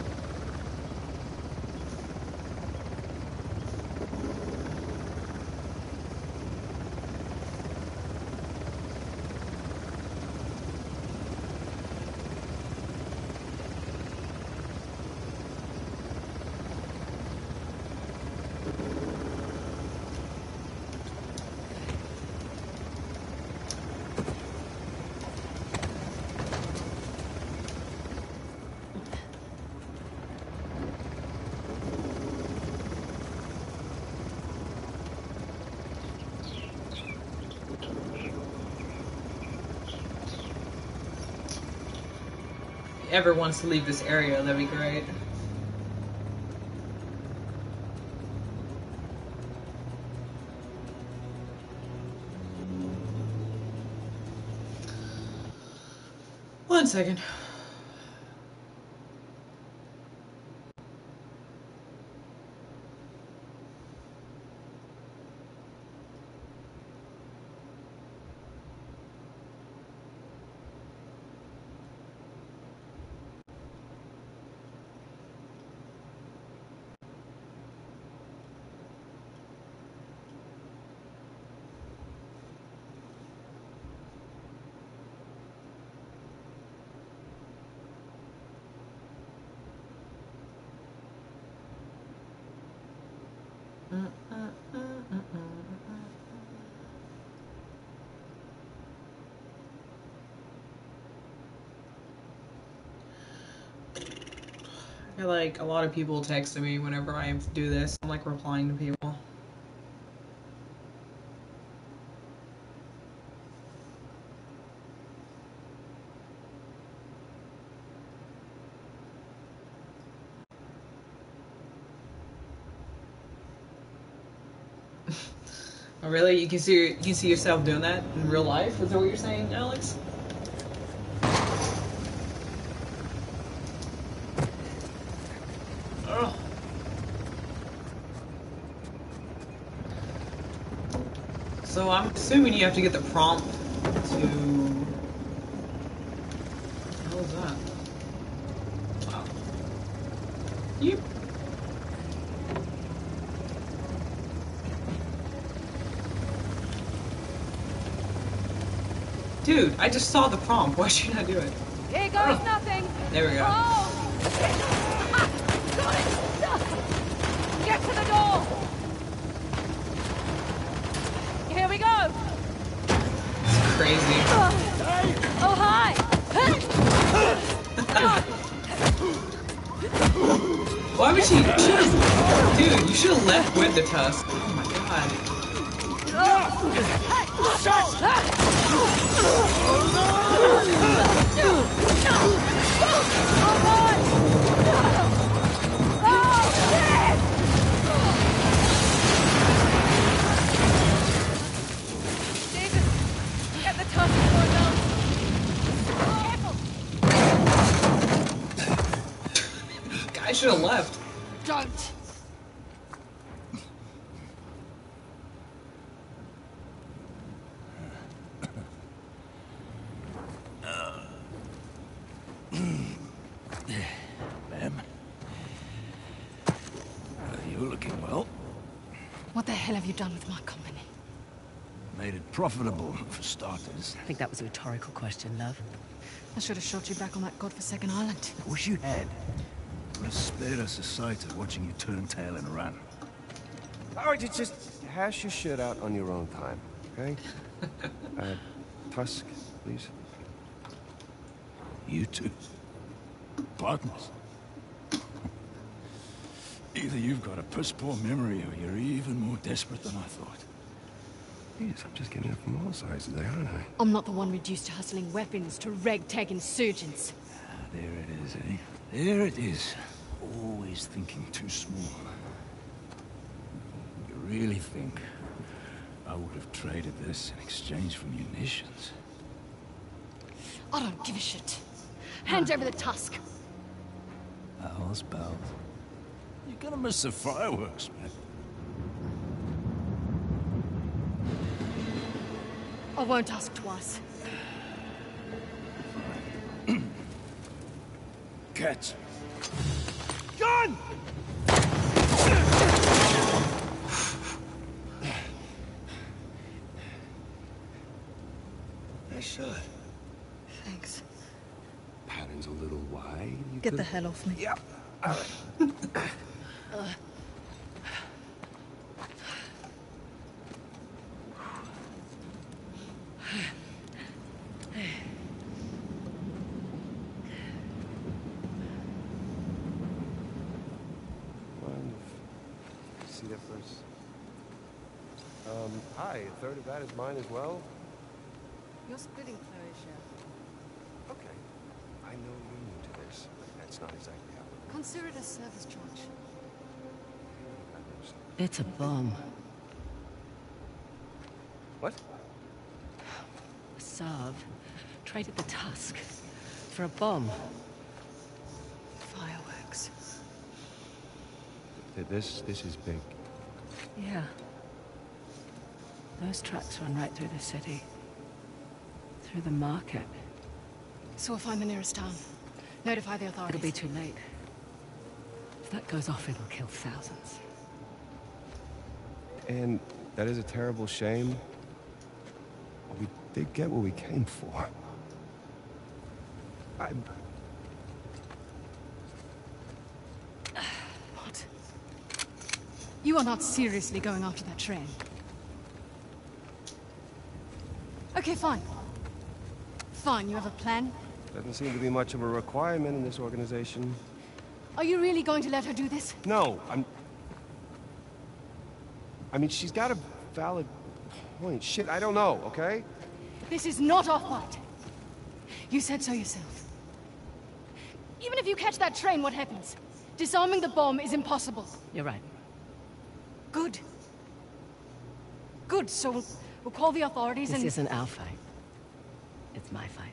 Ever wants to leave this area, that'd be great. One second. I get like a lot of people texting me whenever I do this. I'm like replying to people. Oh, really? You can see you can see yourself doing that in real life? Is that what you're saying, Alex? Oh. So I'm assuming you have to get the prompt to. What the hell is that? Wow. You. Dude, I just saw the prompt. Why should I do it? Here goes oh. nothing. There we go. Oh. Ah, got it. Get to the door. Here we go. It's crazy. Oh, oh hi. Why would she? she was, dude, you should have left with the tusk. Oh my god. Get the tusk for them. Guy should have left. Don't. What the hell have you done with my company? Made it profitable, for starters. I think that was a rhetorical question, love. I should have shot you back on that godforsaken island. I wish you had. Would have spared us the sight of watching you turn tail and run. Alright, you just hash your shit out on your own time, okay? uh, Tusk, please. You two. Partners. Either you've got a piss-poor memory or you're even more desperate than I thought. Jeez, I'm just getting it from all sides today, aren't I? I'm not the one reduced to hustling weapons to ragtag insurgents. Ah, there it is, eh? There it is. Always thinking too small. You really think I would have traded this in exchange for munitions? I don't give a shit. Hand over the tusk. How's about? You're gonna miss the fireworks, man. I won't ask twice. Catch. Gun! Nice shot. Thanks. Pattern's a little wide. You Get could... the hell off me. Yep. All right. See that first? Um, hi, a third of that is mine as well? You're splitting Chloe's share. Okay. I know you're new to this, but that's not exactly how it Consider it a service charge. works. It's a bomb. What? Sav traded the tusk for a bomb. Fireworks. Th- This, this is big. Yeah. Those tracks run right through the city. Through the market. So we'll find the nearest town. Notify the authorities. It'll be too late. If that goes off, it'll kill thousands. And that is a terrible shame. We did get what we came for. I... What? You are not seriously going after that train. Okay, fine. Fine, you have a plan? Doesn't seem to be much of a requirement in this organization. Are you really going to let her do this? No, I'm... I mean, she's got a valid point. Shit, I don't know, okay? This is not our fight. You said so yourself. Even if you catch that train, what happens? Disarming the bomb is impossible. You're right. Good. Good, so we'll, we'll call the authorities This and... isn't our fight. It's my fight.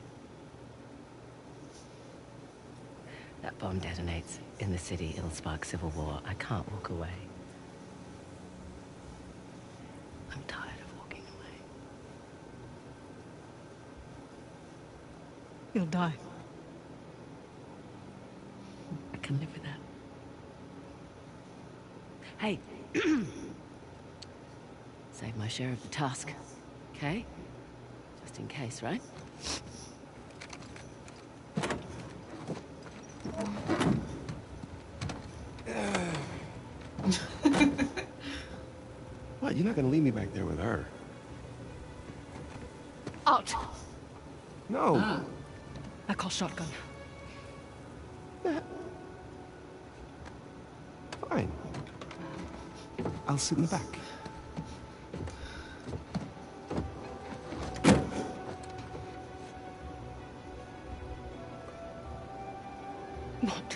That bomb detonates in the city. It'll spark civil war. I can't walk away. I'm tired of walking away. You'll die. I can live with that. Hey. Save my share of the tusk. Okay? Just in case, right? What, you're not gonna leave me back there with her? Out! No. Ah. I call shotgun. Fine. I'll sit in the back. What?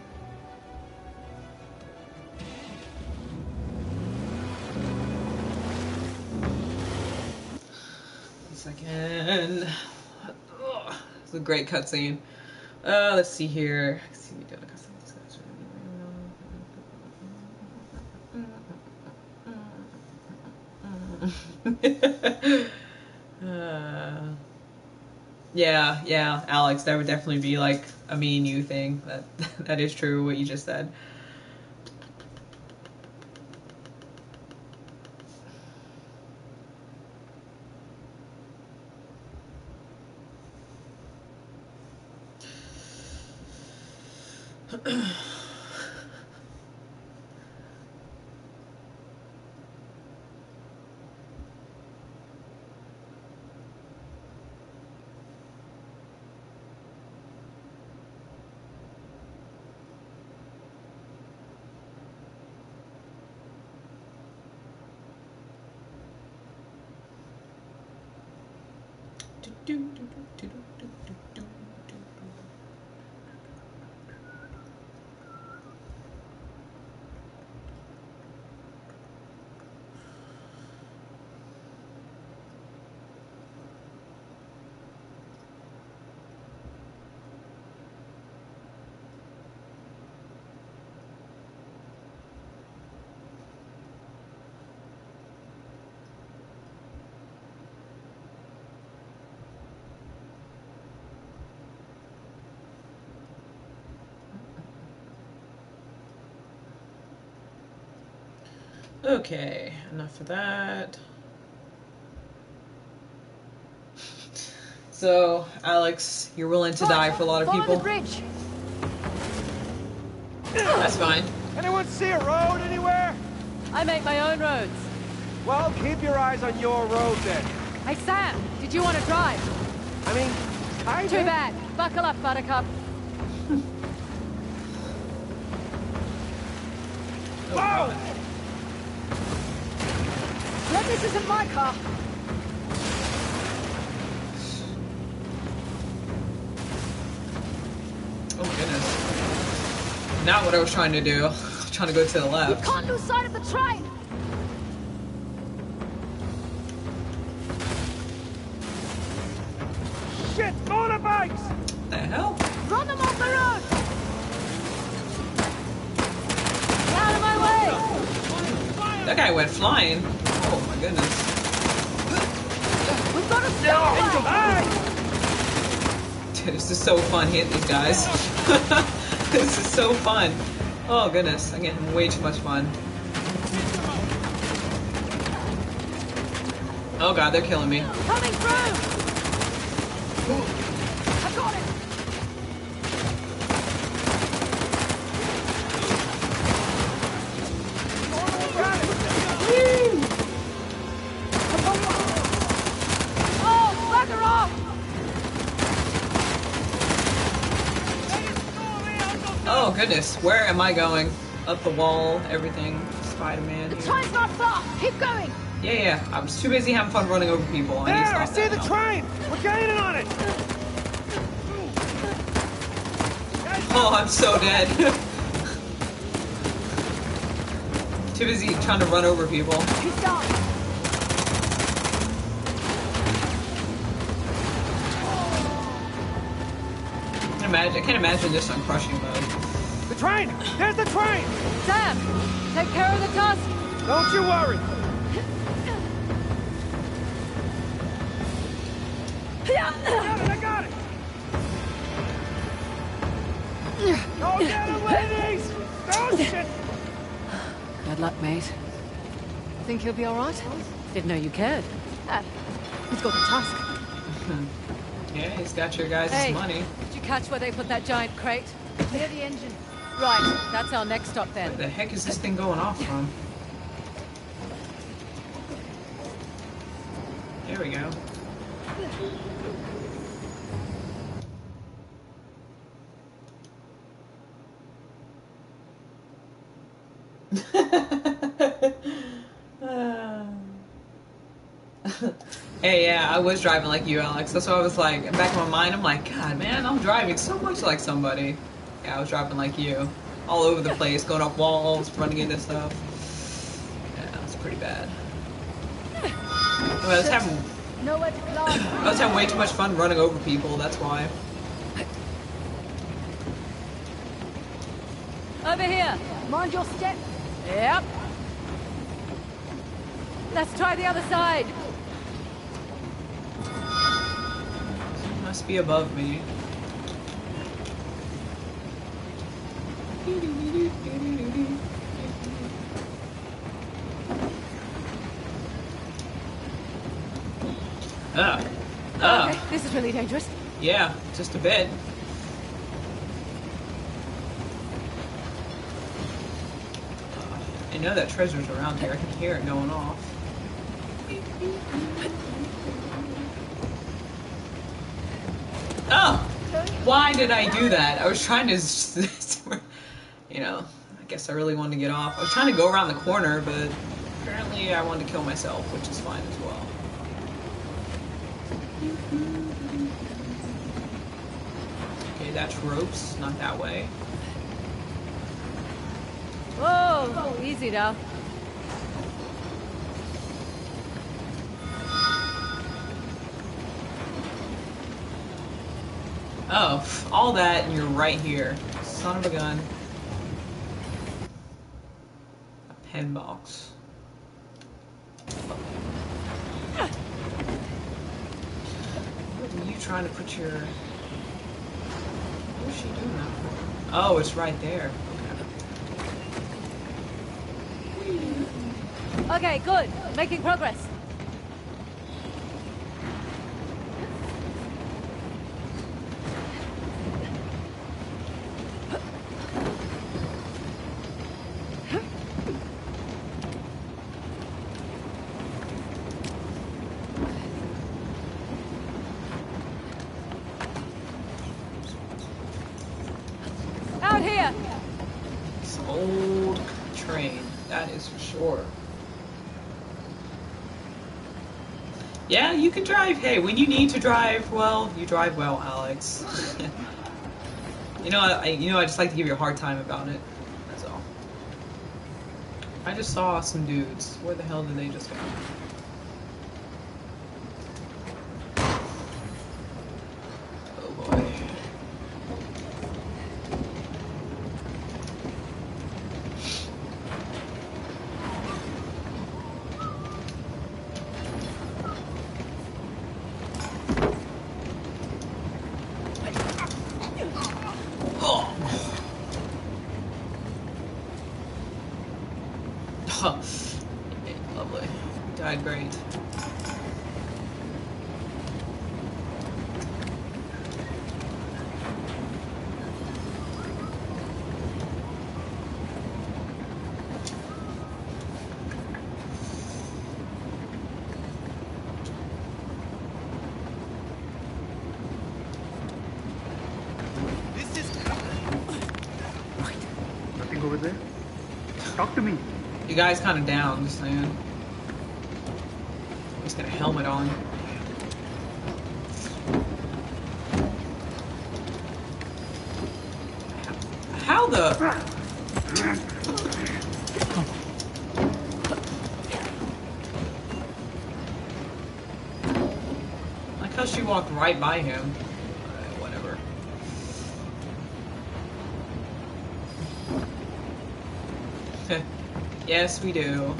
Second. Ugh. It's a great cutscene. Uh, let's see here. Let's see, we got a custom discussion. uh, yeah, yeah, Alex, that would definitely be like a me and you thing. That that is true. What you just said. Okay, enough of that. So, Alex, you're willing to die for a lot of Follow people? the bridge. That's fine. Anyone see a road anywhere? I make my own roads. Well, keep your eyes on your road then. Hey, Sam, did you want to drive? I mean, kinda. Too bad. Buckle up, Buttercup. Whoa! Glad this isn't my car. Oh goodness. Not what I was trying to do. I was trying to go to the We left. can't lose sight of the train. Shit, motorbikes! What the hell? Run them off the road. Get out of my way. That guy went flying. Oh my goodness. We've got to stay away. Hey! Dude, this is so fun hitting these guys. This is so fun. Oh goodness, I'm getting way too much fun. Oh god, they're killing me. Coming through. I got it. Oh, bugger off. Oh goodness, where am I going? Up the wall, everything. Spider-Man. The here. train's not far. Keep going. Yeah, yeah. I was too busy having fun running over people. I need There, to I stop see that the now. train! We're gaining on it! Oh, I'm so dead. Too busy trying to run over people. He's down. I can't imagine, I can't imagine this on crushing mode. The train! There's the train! Sam, take care of the tusk. Don't you worry! I got it, I got it! Go get him, ladies! Oh, shit! Good luck, mate. Think he'll be all right? Didn't know you cared. Ah, he's got the tusk. Yeah, he's got your guys' Hey, money. did you catch where they put that giant crate? Near the engine. Right, that's our next stop Where then. the heck is this thing going off from? There we go. Hey, yeah, I was driving like you, Alex. That's why I was like, in the back of my mind, I'm like, God, man, I'm driving so much like somebody. Yeah, I was driving like you. All over the place, going up walls, running into stuff. Yeah, it's pretty bad. I was having, Nowhere to climb. I was having way too much fun running over people, that's why. Over here. Mind your step. Yep. Let's try the other side. Must be above me. Ah. Ah. Okay, this is really dangerous. Yeah, just a bit. I know that treasure's around here. I can hear it going off. Oh! Why did I do that? I was trying to, you know, I guess I really wanted to get off. I was trying to go around the corner, but apparently I wanted to kill myself, which is fine as well. Okay, that's ropes, not that way. Whoa, easy now. Oh, all that, and you're right here. Son of a gun. A pen box. What are you trying to put your... What's she doing that for? Oh, it's right there. Okay. Okay, good. Making progress. Out here. This old train, that is for sure. Yeah, you can drive. Hey, when you need to drive well, you drive well, Alex. you know, I you know I just like to give you a hard time about it. That's all. I just saw some dudes. Where the hell did they just go? Oh boy. Oh. Oh. Okay, lovely. You died great. Nothing over there? Talk to me. You guys kind of down, just saying. He's got a helmet on. How the? Like how she walked right by him. Alright, whatever. Yes, we do.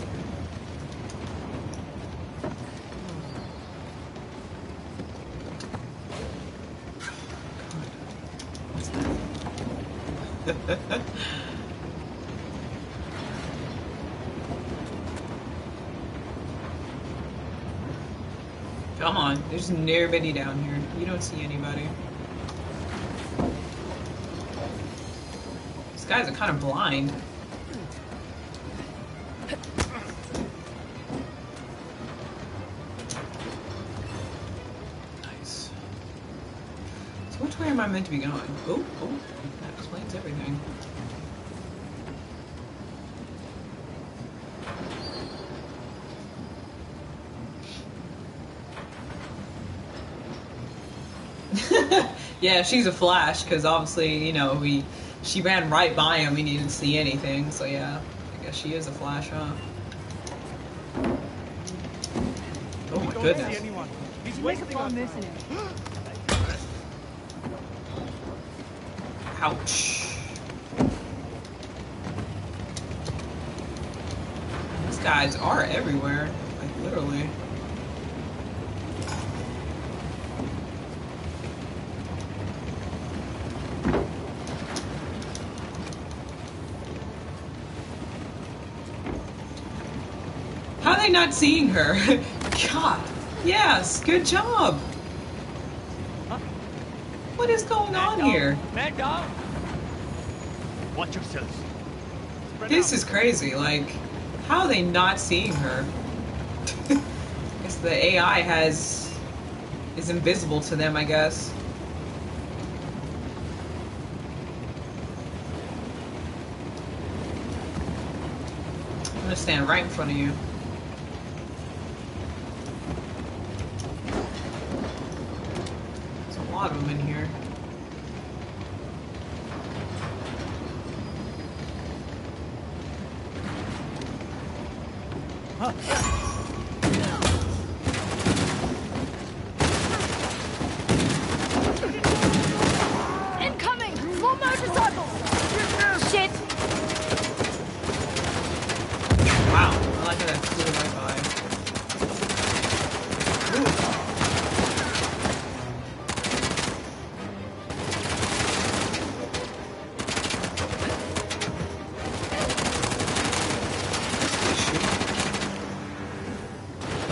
Come on, there's nobody down here. You don't see anybody. These guys are kind of blind. Nice. So which way am I meant to be going? Oh, oh, that explains everything. Yeah, she's a Flash, because obviously, you know, we she ran right by him, we didn't see anything, so yeah, I guess she is a Flash, huh? Oh my goodness. He's wasting our time. Ouch. These guys are everywhere, like literally. How are they not seeing her? God, yes, good job. What is going on here? Man down. Watch yourselves. This is crazy. Like, how are they not seeing her? I guess the A I has is invisible to them, I guess. I'm gonna stand right in front of you. There's a lot of them in here. Incoming! More motorcycles! Shit! Wow, I like how that flew right by. Ooh.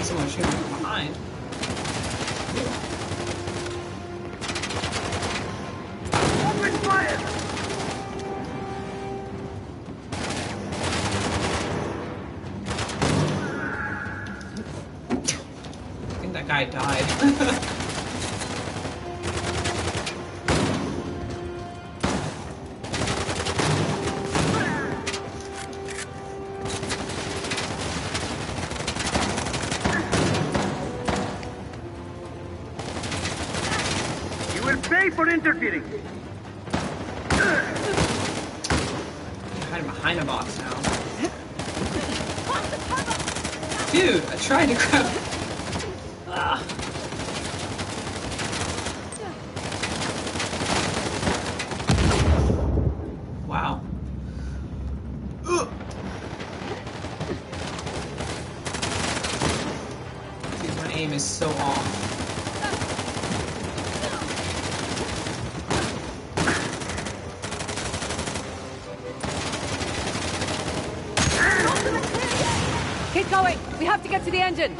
Someone shooting from behind. Open fire! I think that guy died. Pay for interfering. Hiding behind a box now. Dude, I tried to grab. Ah. Wow. Ugh. Dude, my aim is so off. Keep going! We have to get to the engine!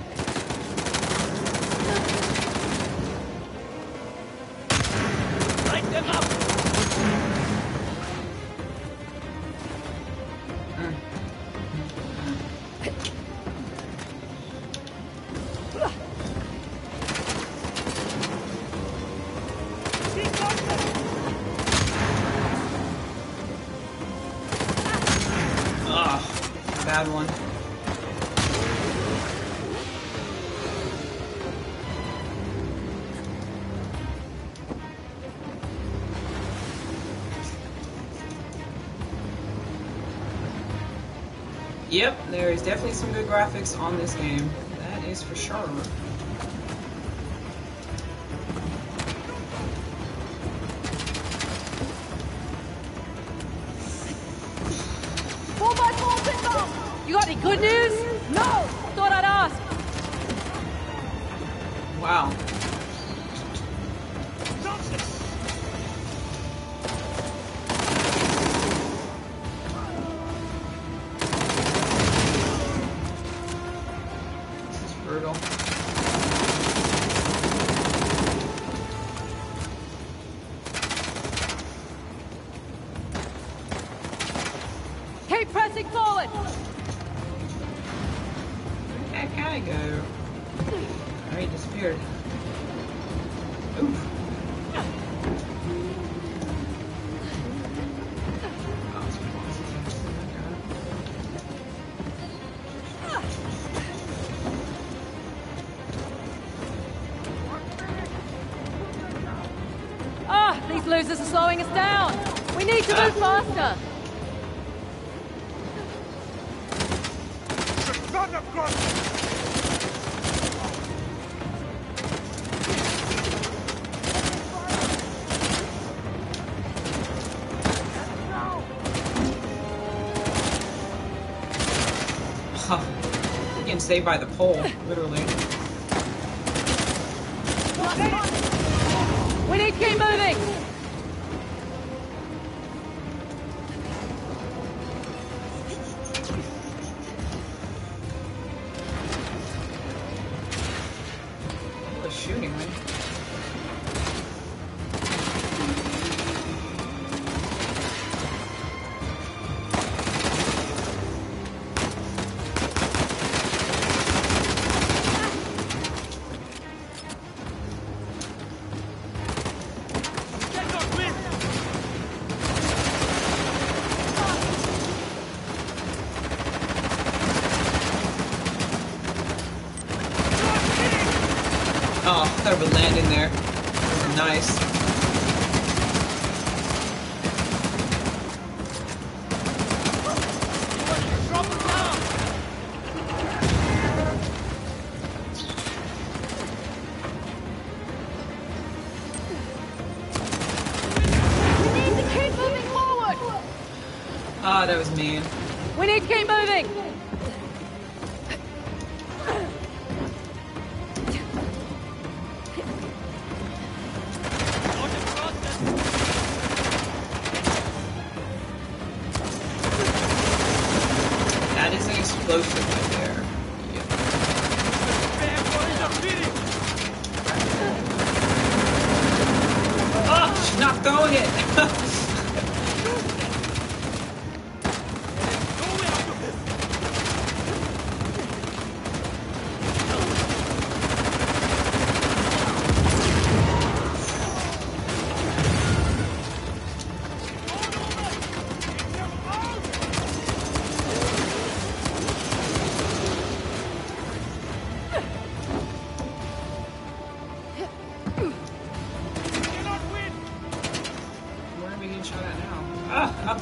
Light them up! Ugh, bad one. Yep, there is definitely some good graphics on this game. That is for sure. Four by four pinball! You got any good news? No! Thought I'd ask. Wow. Brutal. Keep pressing forward! Where'd that guy go? Oh, he disappeared. Oof. Oh, some boxes. Ah, these losers are slowing us down! We need to move faster! Huh. Getting saved by the pole, literally. We need to keep moving! People are shooting me. Oh, I thought it would land in there. That was nice. Drop them down! We need to keep moving forward! Ah, that was mean. We need to keep moving! That is an explosion right there. Yep.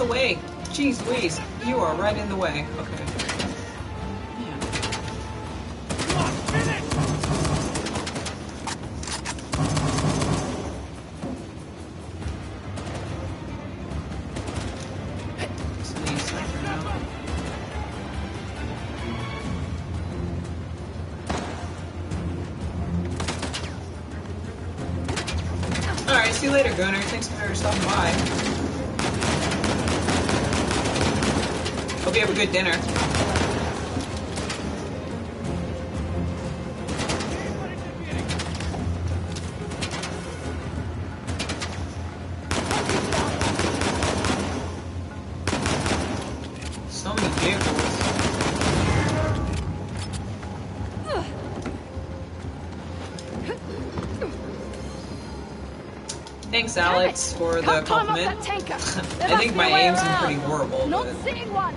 way. Jeez Louise, you are right in the way. Okay. Alright, see you later, Gunner. Thanks for stopping by. Hope you have a good dinner. So many vehicles. Thanks, Alex, for the compliment. I think my aim's been pretty horrible. Not But... seeing one.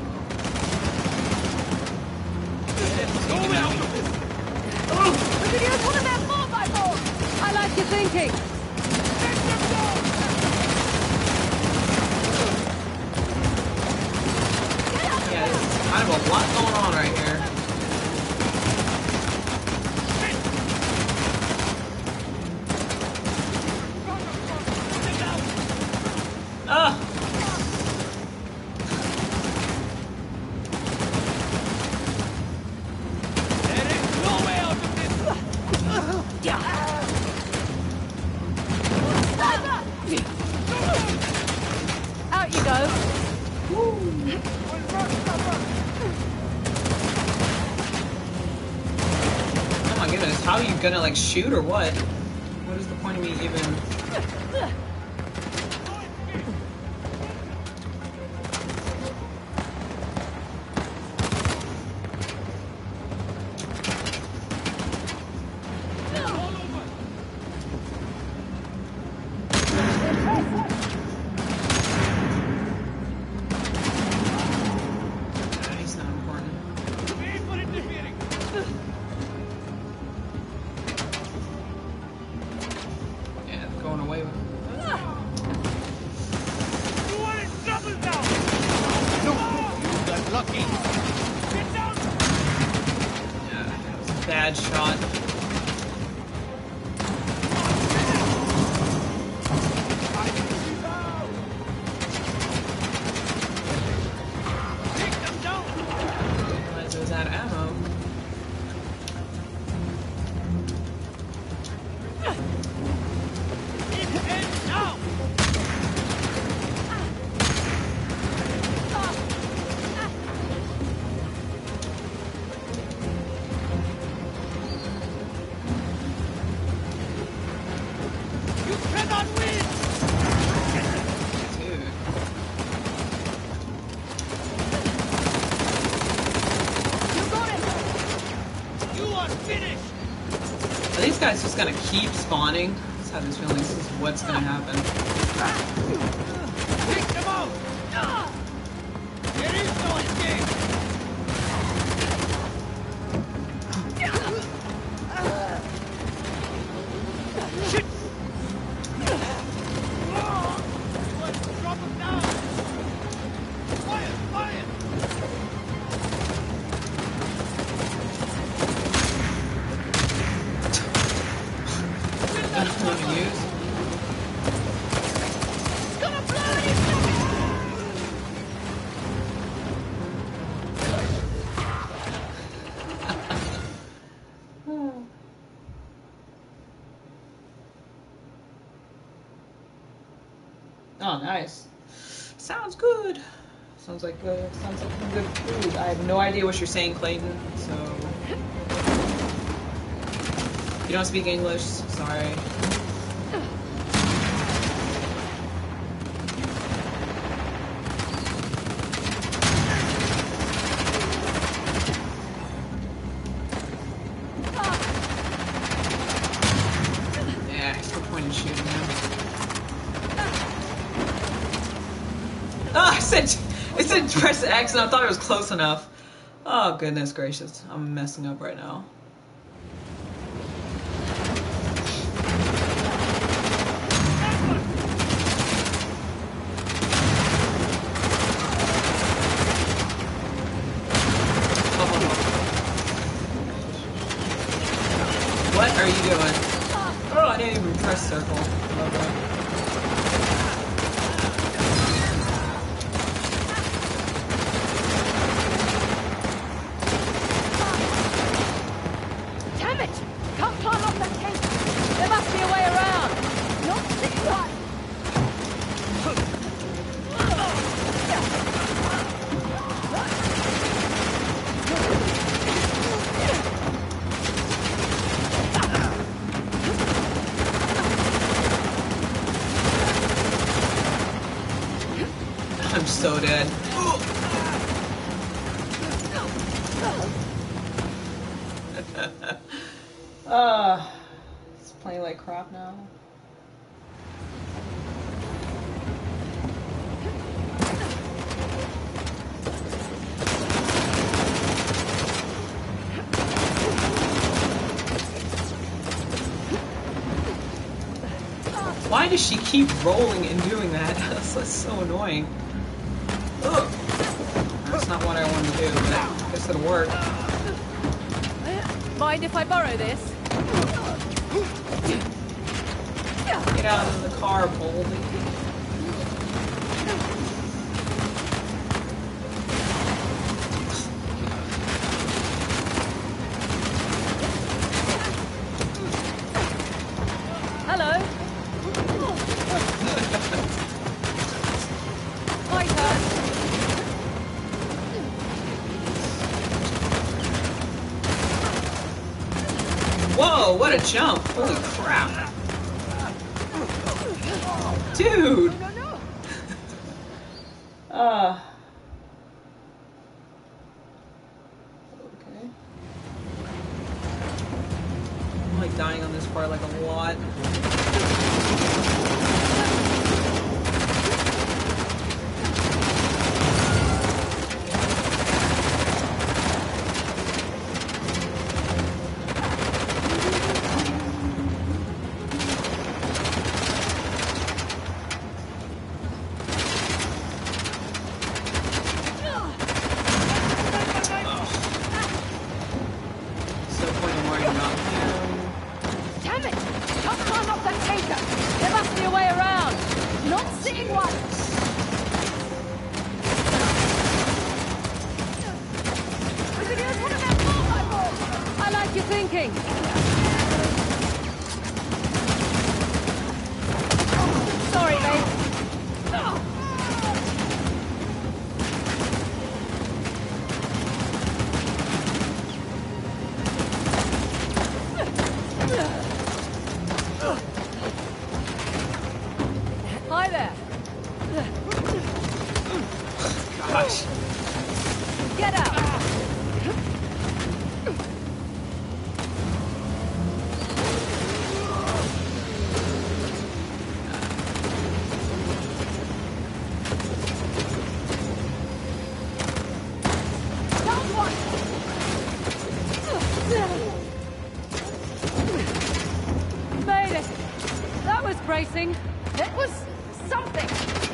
We could use one of them four by fours. I like your thinking. Yeah, there's kind of a lot going on right here. Ah! Out you go. Oh my goodness, how are you gonna like shoot or what? What is the point of me even... He's not important. Yeah, going away with Lucky. yeah, that was a bad shot. Didn't realize it was out of ammo. You cannot win! Dude. You got it. You are finished! Are these guys just gonna keep spawning? I just have this feeling this is what's gonna happen. Take them out! There is no escape! Shit! What? Drop them down! Fire! Fire! That's what to use. It's gonna blow any second. Oh, nice. Sounds good. Sounds like uh, sounds like some good food. I have no idea what you're saying, Clayton. So you don't speak English. Sorry. Yeah, it's no point in shooting him. Oh, I said, it said press X and I thought it was close enough. Oh, goodness gracious. I'm messing up right now. are you doing? Oh, I didn't even press circle. Okay. Damn it! Can't climb up that cake! There must be a way around! Not this one! I'm so dead. uh, it's playing like crap now. Why does she keep rolling and doing that? That's, that's so annoying. Ugh. That's not what I wanted to do, but I guess it'll work. Mind if I borrow this? Get out of the car, Boldy. Hello? My turn. Whoa, what a jump! Holy crap! Dude! Uh. Okay. I'm like dying on this part like a lot. Damn it! Can't climb up that tanker! There must be a way around! Not seeing one! We could use one of them multi-balls! I like your thinking. Sorry, mate. Hi there. Gosh. Get out. Made it. That was bracing. That was something!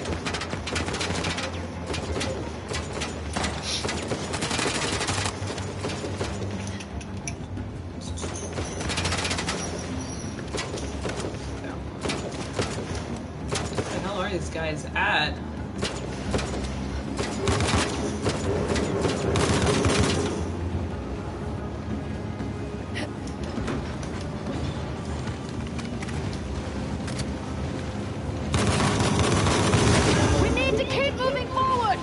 Where the hell are these guys at? We need to keep moving forward!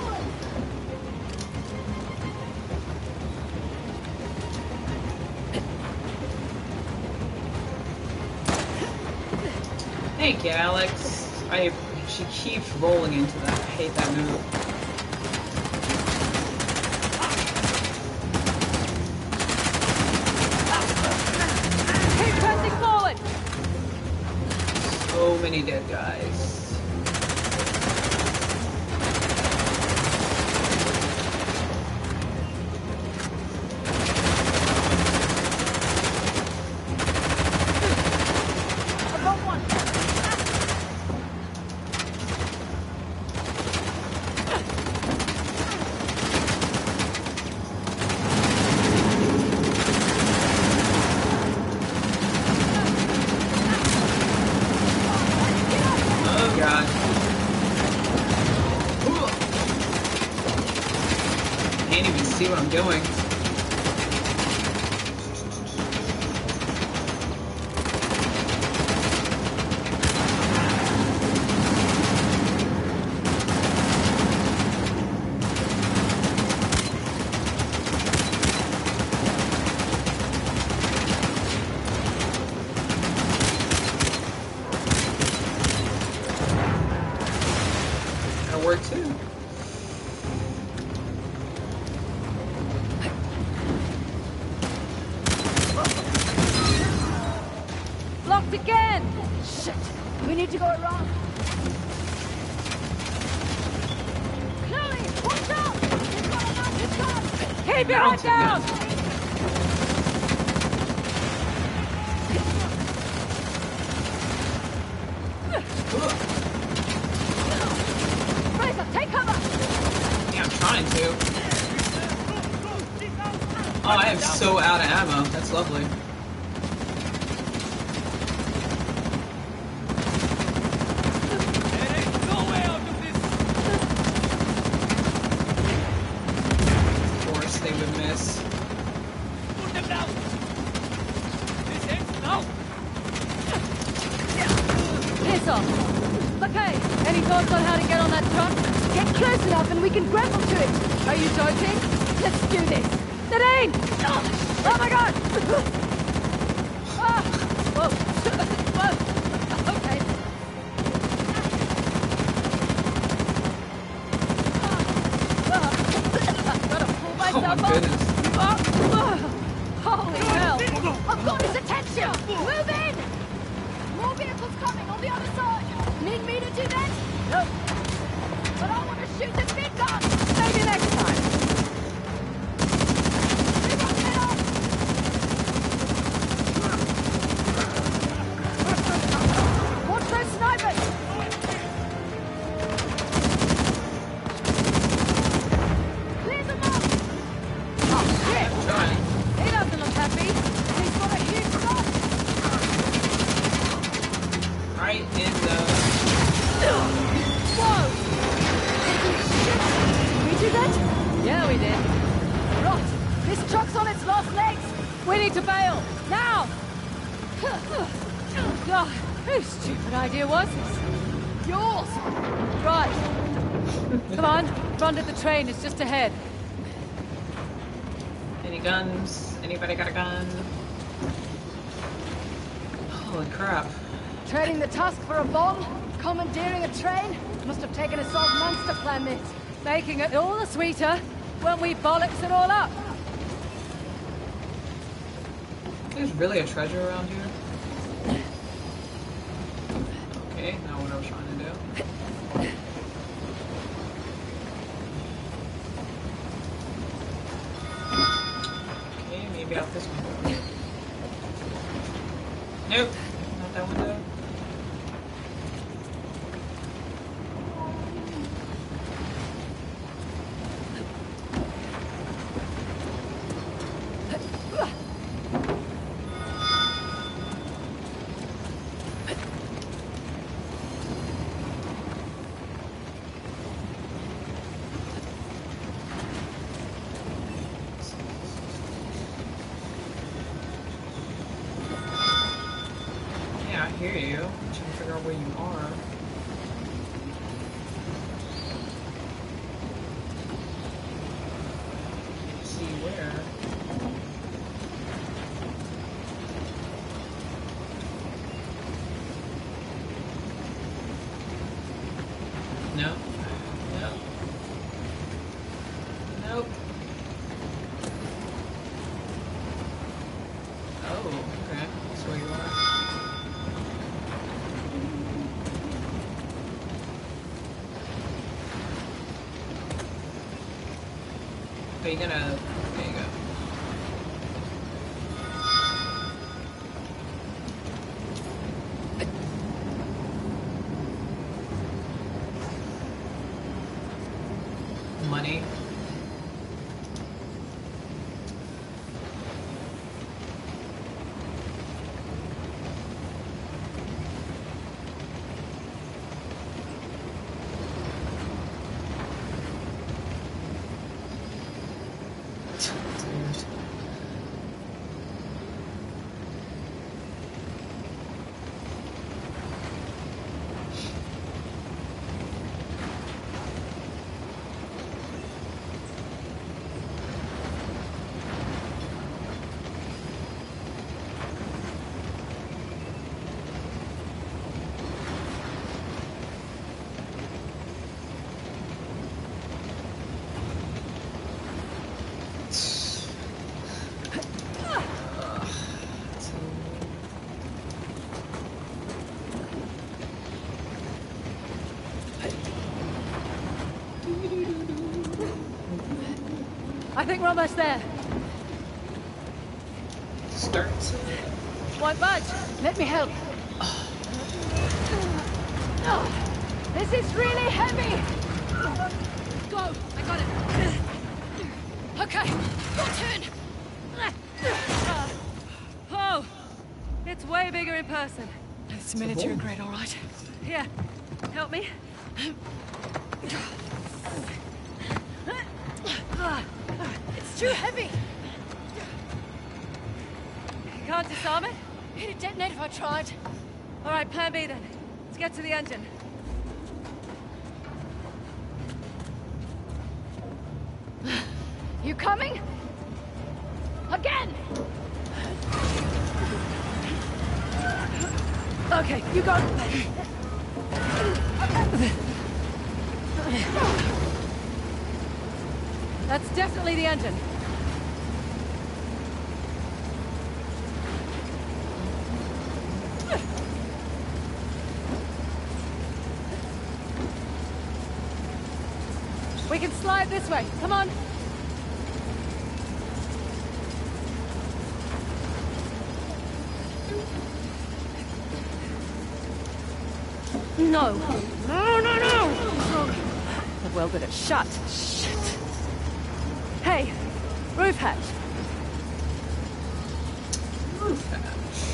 Thank you, Alex. I she keeps rolling into that. I hate that move. Keep pressing forward. So many dead guys. I've got one! see what I'm doing. Work too. Locked again! Shit! We need to go around. Chloe, watch out! He's got a mounted gun! Keep your head down! Take cover! Yeah, I'm trying to. Oh, I am so out of ammo. That's lovely. There ain't no way out of this. Of course, they would miss. Put them down. This ends now. Piss off! Okay, any thoughts on how to get on that truck? Get close enough and we can grapple to it. Are you joking? Let's do this. Nadine! Oh, oh my god! Ah, whoa. Whoa. Okay. Ah, I've got to pull myself Oh my up. goodness. Ah, ah. Holy hell! I've got his attention! Move in! More vehicles coming on the other side! Need me to do that? No. But I want to shoot the big gun! Maybe next time. Everyone get up! Watch those snipers! Clear them up! Oh shit! Trying. He doesn't look happy. He's got a huge gun! Right in the... Whoa! We did that? Yeah, we did. Rot! This truck's on its last legs! We need to bail! Now! God, whose stupid idea was this? Yours! Right. Come on, run to the train, it's just ahead. Any guns? Anybody got a gun? Holy crap. Trading the tusk for a bomb? Commandeering a train? Must have taken us twelve months to plan this. Making it all the sweeter when we bollocks it all up. There's really a treasure around here. Okay, not what I was trying to do. Okay, maybe out this window. Nope, not that window. Yeah, I hear you. I'm trying to figure out where you are. Let's see where. No. No. Nope. Oh, okay. That's where you are. Are you gonna... There you go. Money. think we're almost there. Start. Won't budge. Let me help. Oh, this is really heavy. Go. I got it. Okay. Your turn. Oh, it's way bigger in person. It's miniature grade, all right. Here, help me. It's too heavy. Can't disarm it? It'd detonate if I tried. All right, plan B then. Let's get to the engine. You coming? Again! Okay, you go. That's definitely the engine. We can slide this way. Come on. No. No, no, no! I've welded it shut. Shit. Hey, roof hatch. Roof hatch.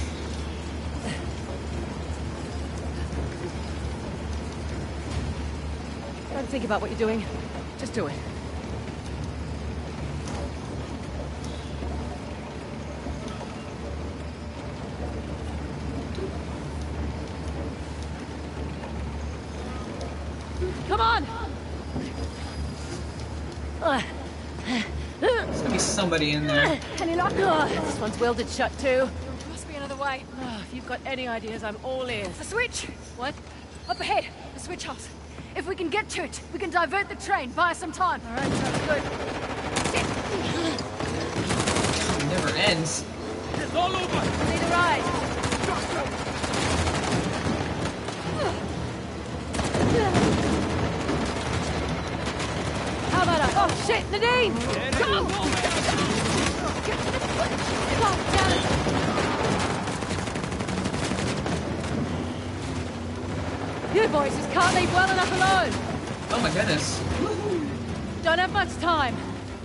Don't think about what you're doing. Just do it. Come on! There's gonna be somebody in there. Any luck? Oh, this one's welded shut too. Must be another way. Oh, if you've got any ideas, I'm all ears. The switch! What? Up ahead, the switch house. If we can get to it, we can divert the train, buy us some time. All right, sounds good. It never ends. It's all over. Need a ride. How about us? Oh shit, Nadine! Go! Get to the switch. Come on, down. You boys just can't leave well enough alone. Oh my goodness. Don't have much time.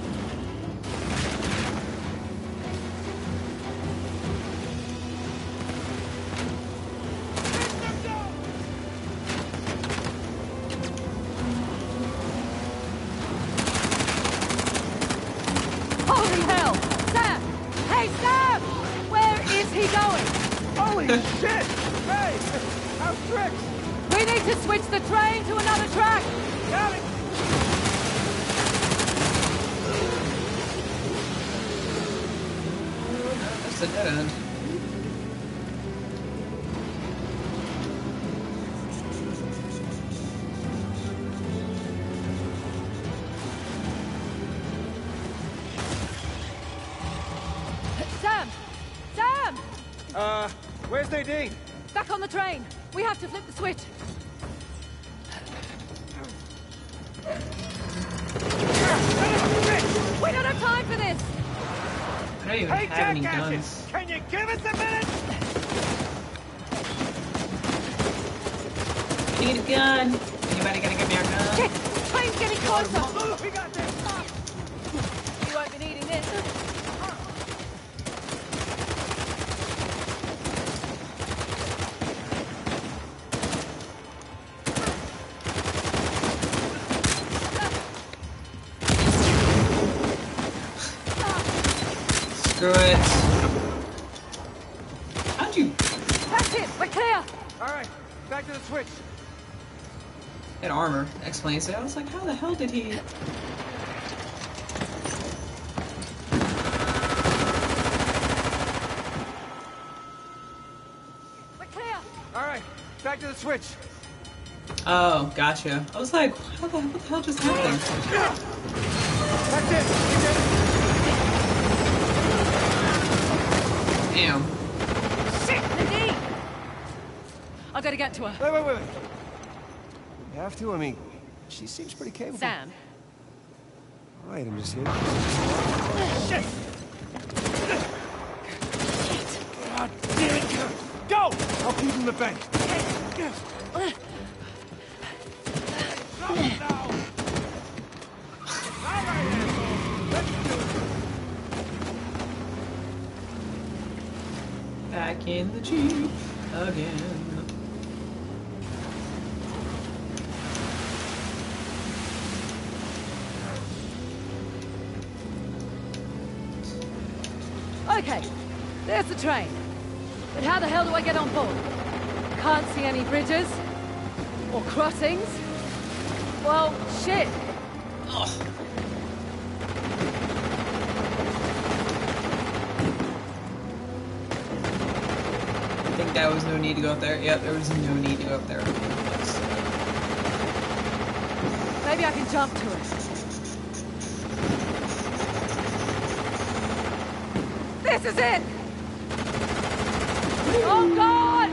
Holy hell! Sam! Hey, Sam! Where is he going? Holy shit! Hey! How's tricks? We need to switch the train to another track! Got it! That's a dead end. Sam! Sam! Uh, where's Nadine? Back on the train! We have to flip the switch! We don't have time for this! I don't even Hey, have any jackasses! guns. Can you give us a minute? Need a gun. Anybody gonna give me a gun? Shit! Train's getting closer! Move, we got this! You won't be needing this. Screw it. How'd you That's it! We're clear! All right, back to the switch. get armor? Explains it. I was like, how the hell did he? We're clear! All right, back to the switch. Oh, gotcha. I was like, how the, what the hell just happened? That's it. You did it. Damn. Shit! Nadine! I gotta get to her. Wait, wait, wait, wait. You have to? I mean, she seems pretty capable. Sam, Right, I'm just here. Shit! God damn it! Go! I'll keep him the bank. Back in the Jeep again. Okay, there's the train. But how the hell do I get on board? Can't see any bridges. Or crossings. Well, shit. Ugh. I think there was no need to go up there. Yep, there was no need to go up there. Maybe I can jump to it. This is it! Oh God!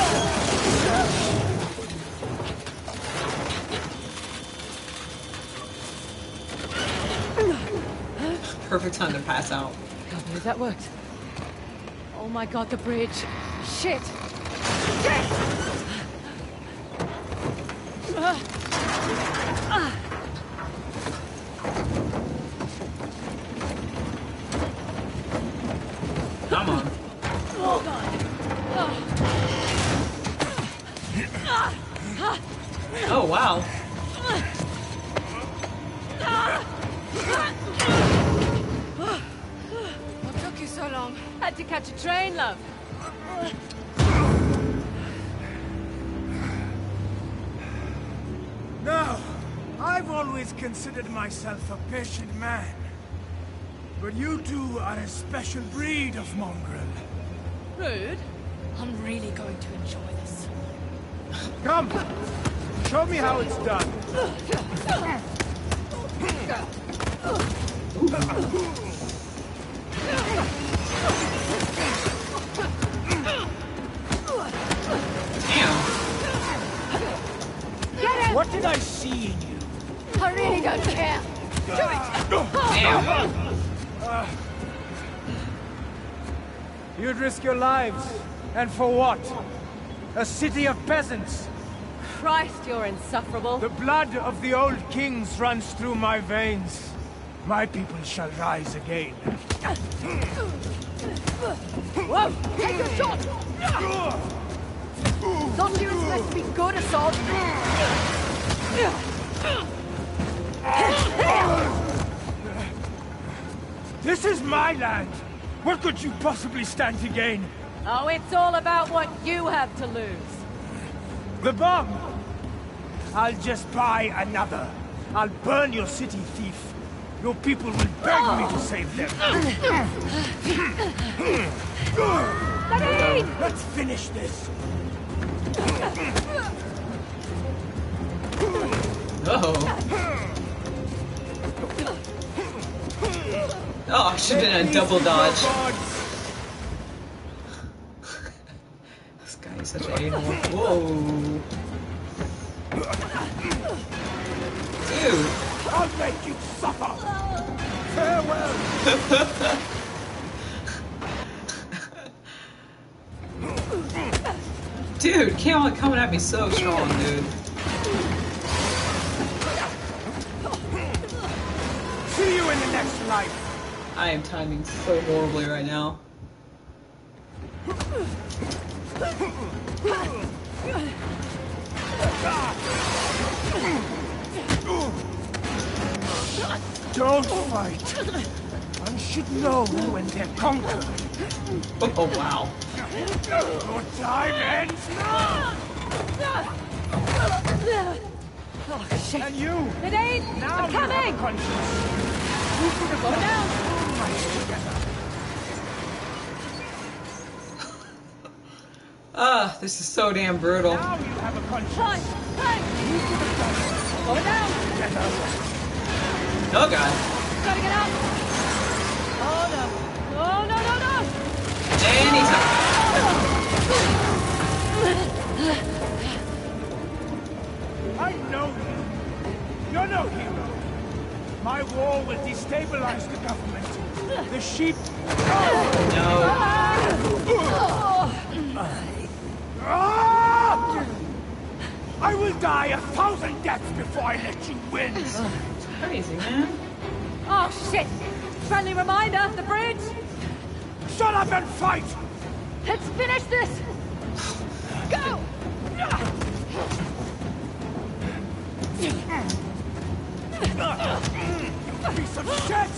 Perfect time to pass out. Can't believe that worked. Oh my God, the bridge. Shit! Shit! Uh, uh. Come on. Oh God! Oh wow. What took you so long? Had to catch a train, love. No, I've always considered myself a patient man. But you two are a special breed of mongrel. Rude. I'm really going to enjoy this. Come! Show me how it's done. Damn. What did I see in you? I really don't care. Do it! Damn. Uh, you'd risk your lives. And for what? A city of peasants. Christ, you're insufferable. The blood of the old kings runs through my veins. My people shall rise again. Whoa! Take your shot! Thought you were supposed to be good, Assault. This is my land. What could you possibly stand to gain? Oh, it's all about what you have to lose. The bomb! I'll just buy another. I'll burn your city, thief. Your people will beg me to save them. Nadine! Let's finish this. Oh. Oh, I should have been a double dodge. This guy is such an a-hole. Whoa. Dude. I'll make you suffer. Farewell. Dude, Kale coming at me so strong, dude. See you in the next life. I am timing so horribly right now. Don't fight. One should know when they're conquered. Oh, wow. Your time ends now. Oh, shit. And you. Nadine, Now I'm you have a coming! conscience. You could have Slow down. together. Ah, this is so damn brutal. Now you have a conscience. Climb, climb! Slow it down! Oh god. Gotta get out! Oh no! Oh no no no! Anytime. I know you. You're no hero. My war will destabilize the government. The sheep... No. I will die a thousand deaths before I let you win. It's crazy, man. Oh, shit! Friendly reminder, the bridge! Shut up and fight! Let's finish this! Go! Piece of shit!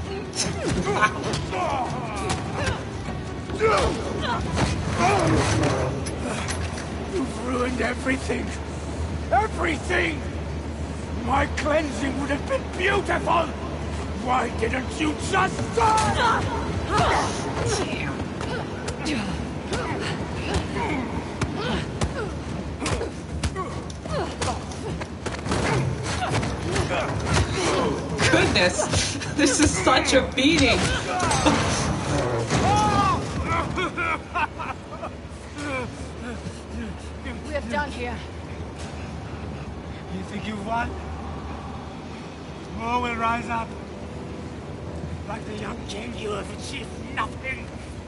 You've ruined everything! Everything! My cleansing would have been beautiful! Why didn't you just die? Goodness, this is such a beating. We're done here. You think you've won? More will rise up. Like the young king, you have achieved nothing.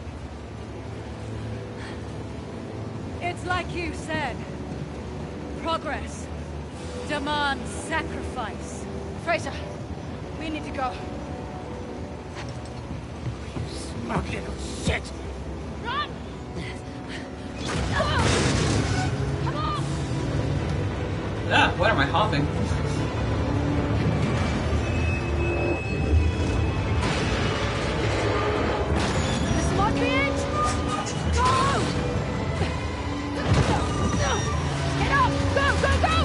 It's like you said. Progress demands sacrifice. Fraser, we need to go. Smug little shit! Run! Come on! Ah, what am I hopping? This might be it! Go! Get up! Go, go, go!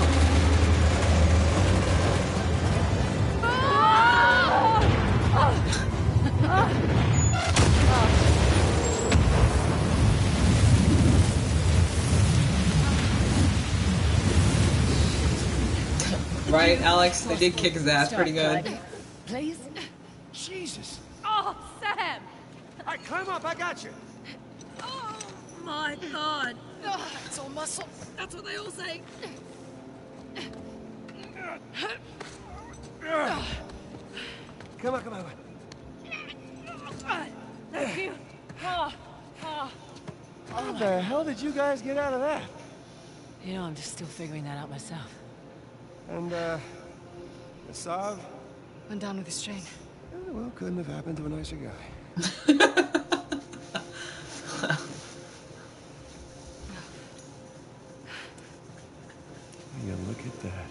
Right, Alex? They did kick his ass pretty good. Please? Jesus! Oh, Sam! I climb up, I got you! Oh, my God. Oh, it's all muscle. That's what they all say. Come on, come on. Thank you. Oh, oh. How the hell did you guys get out of that? You know, I'm just still figuring that out myself. And, uh, the Sav? Went down with his train. Well, couldn't have happened to a nicer guy. Yeah, look at that.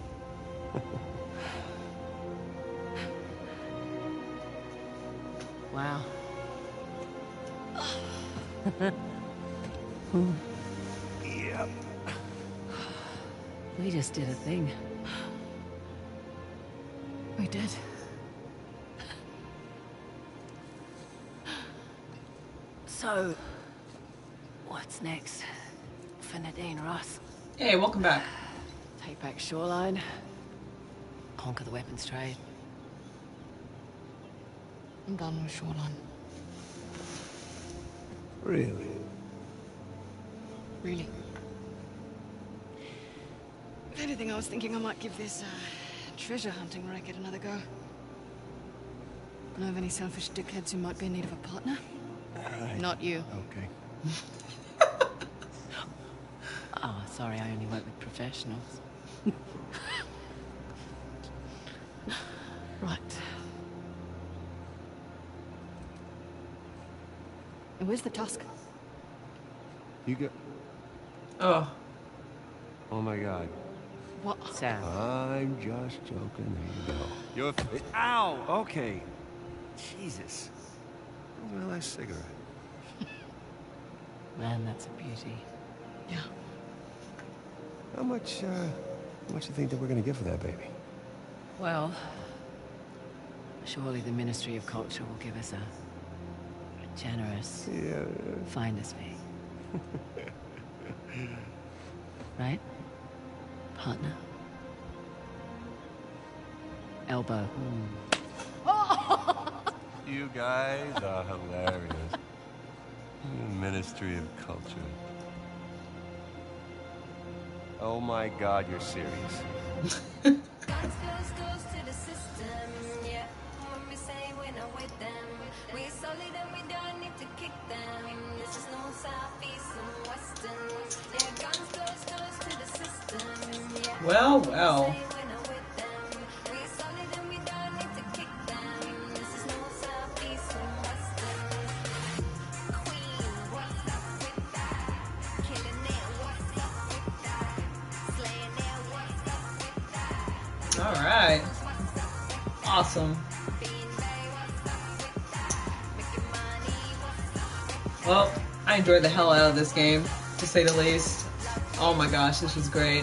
Wow. Yep. We just did a thing. We did. So, what's next for Nadine, Ross? Hey, welcome back. Take back Shoreline, conquer the weapons trade. I'm done with Shoreline. Really? Really. If anything, I was thinking I might give this uh, treasure hunting racket another go. Know of any selfish dickheads who might be in need of a partner? Right. Not you. Okay. Oh, sorry, I only work with professionals. Right. And where's the tusk? You go. Oh. Oh my God. What? Sam. I'm just joking. There you go. You're. Ow! Okay. Jesus. That was my last cigarette. Man, that's a beauty. Yeah. How much, uh, how much do you think that we're gonna get for that baby? Well, surely the Ministry of Culture will give us a generous Yeah. finder's fee. Right? Partner? Elbow. You guys are hilarious. Ministry of Culture. Oh my God, you're serious. Well, well. All right. Awesome. Well, I enjoyed the hell out of this game, to say the least. Oh my gosh, this was great.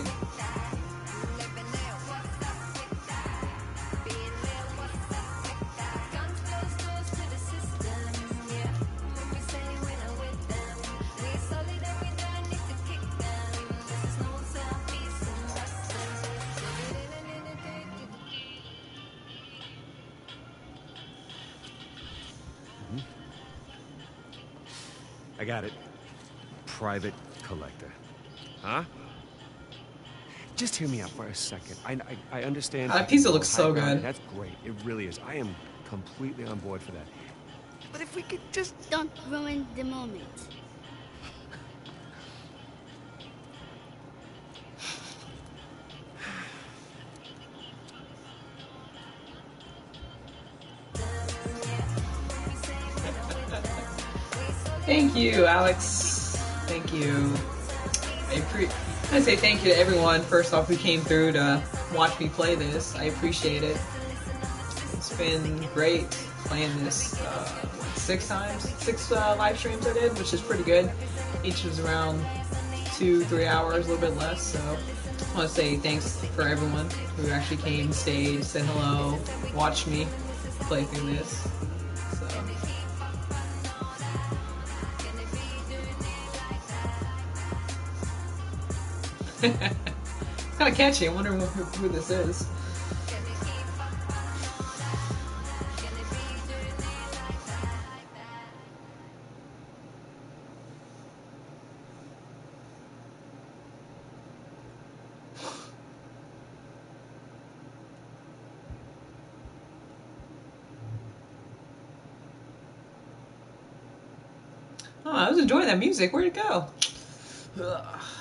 I got it. Private collector. Huh? Just hear me out for a second. I, I, I understand... That pizza looks so good. That's great. It really is. I am completely on board for that. But if we could just... Don't ruin the moment. Thank you, Alex. Thank you. I, pre I say thank you to everyone, first off, who came through to watch me play this. I appreciate it. It's been great playing this uh, what, six times? Six uh, live streams I did, which is pretty good. Each was around two, three hours, a little bit less. So I want to say thanks for everyone who actually came, stayed, said hello, watched me play through this. It's kind of catchy. I wonder who, who this is. Oh, I was enjoying that music. Where'd it go? Ugh.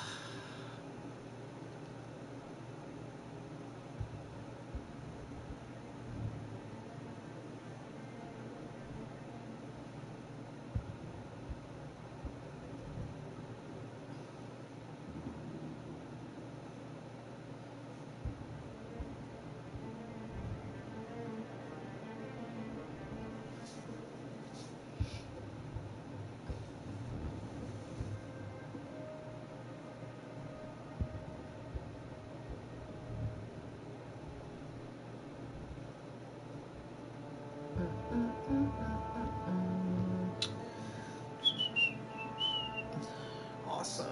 Awesome.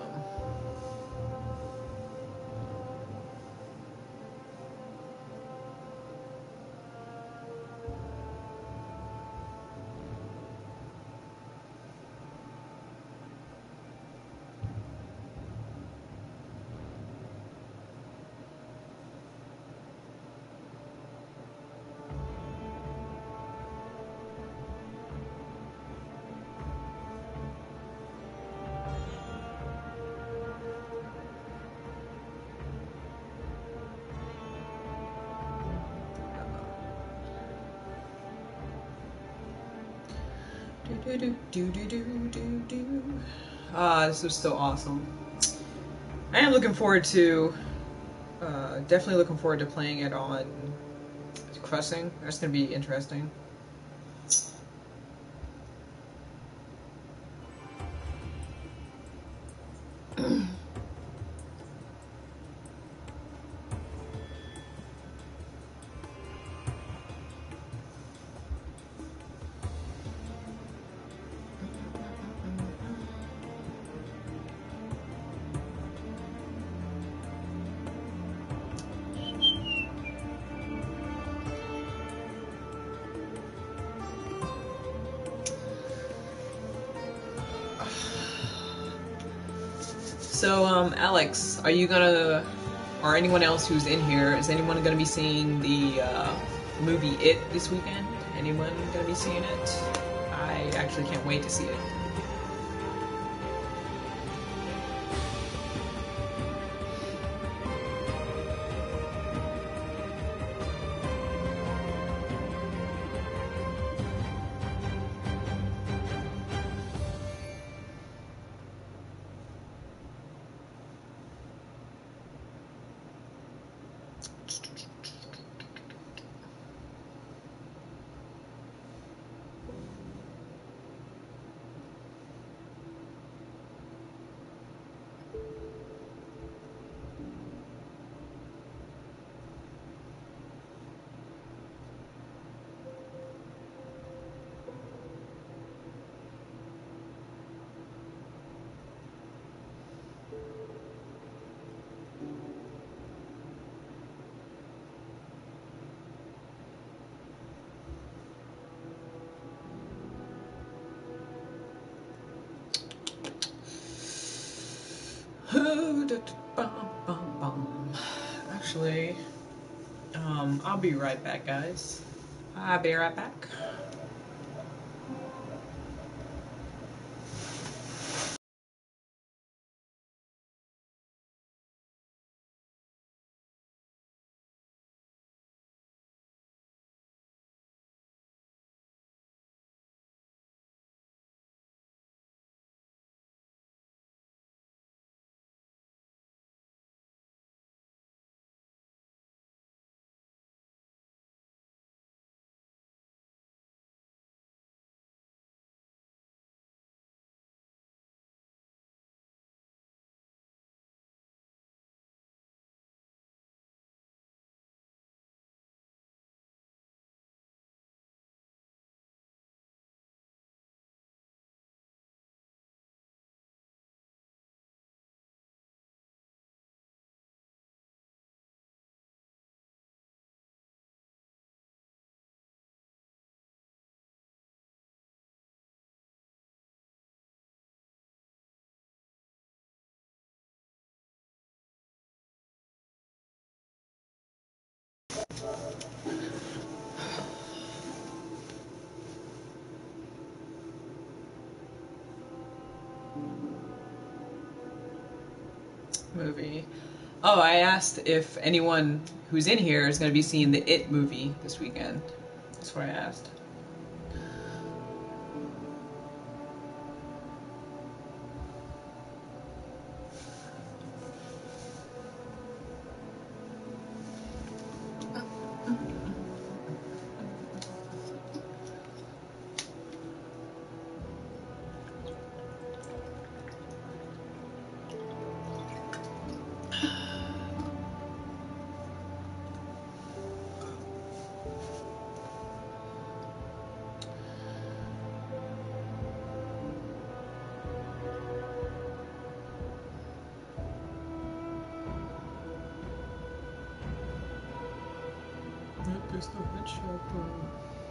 Do, do, do, do, do, do, do. Ah, this was so awesome. I am looking forward to, uh, definitely looking forward to playing it on Crossing. That's going to be interesting. So, um, Alex, are you gonna, or anyone else who's in here, is anyone gonna be seeing the uh, movie It this weekend. Anyone gonna be seeing it? I actually can't wait to see it. Actually, um, I'll be right back, guys. I'll be right back. Movie. Oh, I asked if anyone who's in here is going to be seeing the It movie this weekend. That's what I asked. There's no headshot though.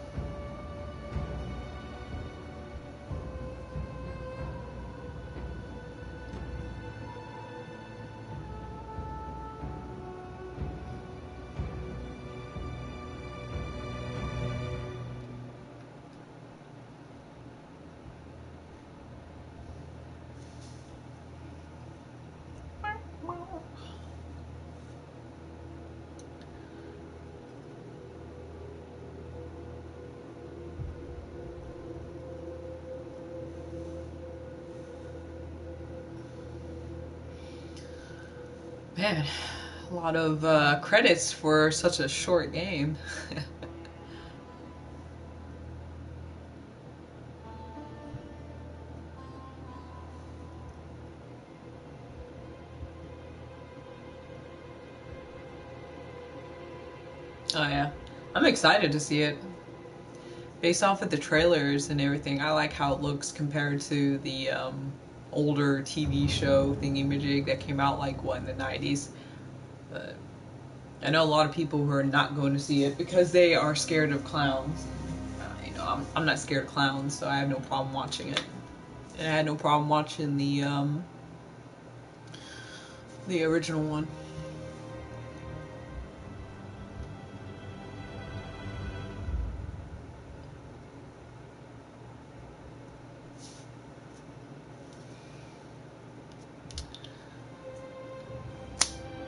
Man, a lot of uh, credits for such a short game. Oh yeah, I'm excited to see it. Based off of the trailers and everything, I like how it looks compared to the um, older T V show thingy-majig that came out like, what, in the nineties? But I know a lot of people who are not going to see it because they are scared of clowns. Uh, you know, I'm, I'm not scared of clowns, so I have no problem watching it. And I had no problem watching the, um, the original one.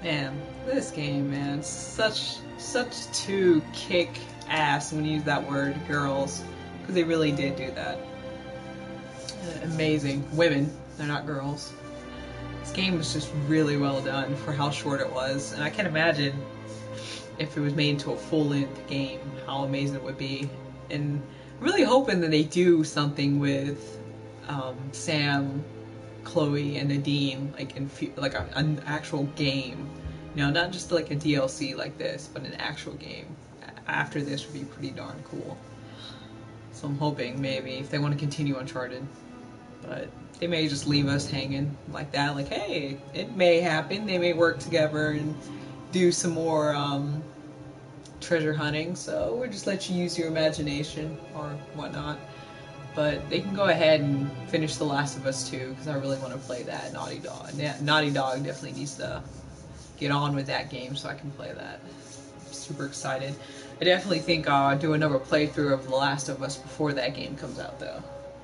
Man, this game, man, such such two kick ass when you use that word, girls, because they really did do that. Uh, amazing women, they're not girls. This game was just really well done for how short it was, and I can't imagine if it was made into a full-length game, how amazing it would be. And I'm really hoping that they do something with um, Sam, Chloe, and Nadine, like in like a, an actual game. You know, not just like a D L C like this, but an actual game after this would be pretty darn cool. So I'm hoping maybe if they want to continue Uncharted, but they may just leave us hanging like that. Like, hey, it may happen. They may work together and do some more um, treasure hunting. So we'll just let you use your imagination or whatnot. But they can go ahead and finish The Last of Us two, because I really want to play that. Naughty Dog. Naughty Dog definitely needs to get on with that game so I can play that. I'm super excited. I definitely think I'll do another playthrough of The Last of Us before that game comes out, though.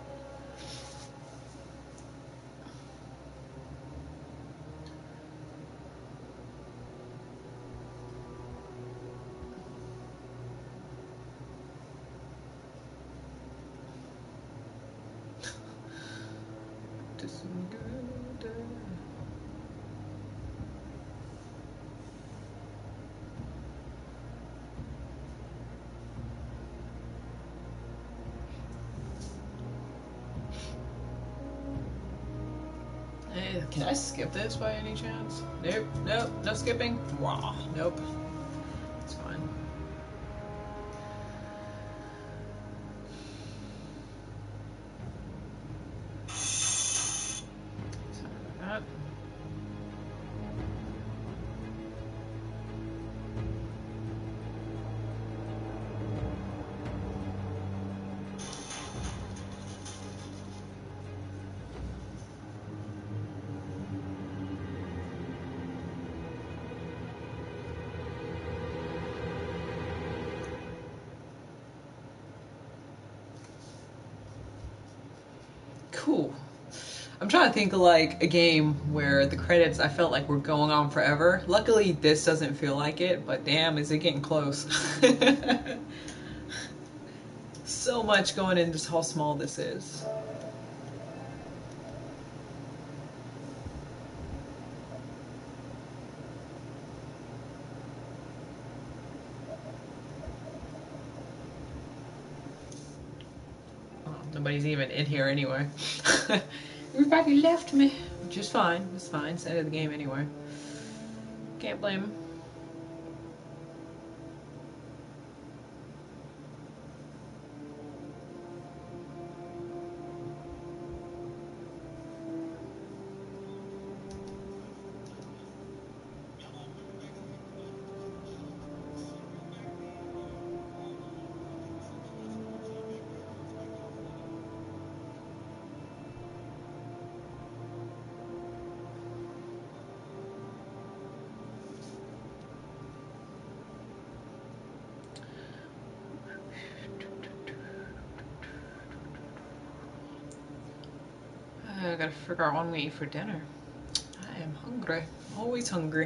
Hey, can I skip this by any chance? Nope, nope, no skipping. Wow, nope. It's fine. Sorry about that. Cool. I'm trying to think of like a game where the credits I felt like were going on forever. Luckily this doesn't feel like it, but damn, is it getting close. So much going into just how small this is. Nobody's even in here anyway. Everybody left me. Which is fine. It's fine. It's the end of the game anyway. Can't blame them. I gotta figure out what we eat for dinner. I am hungry. Always hungry.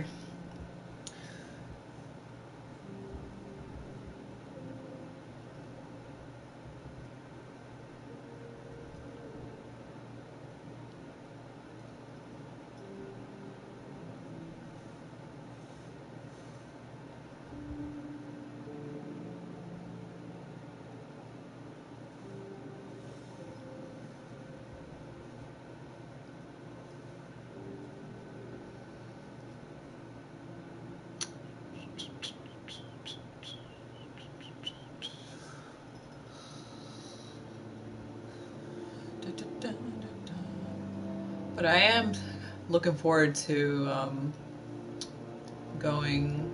But I am looking forward to um, going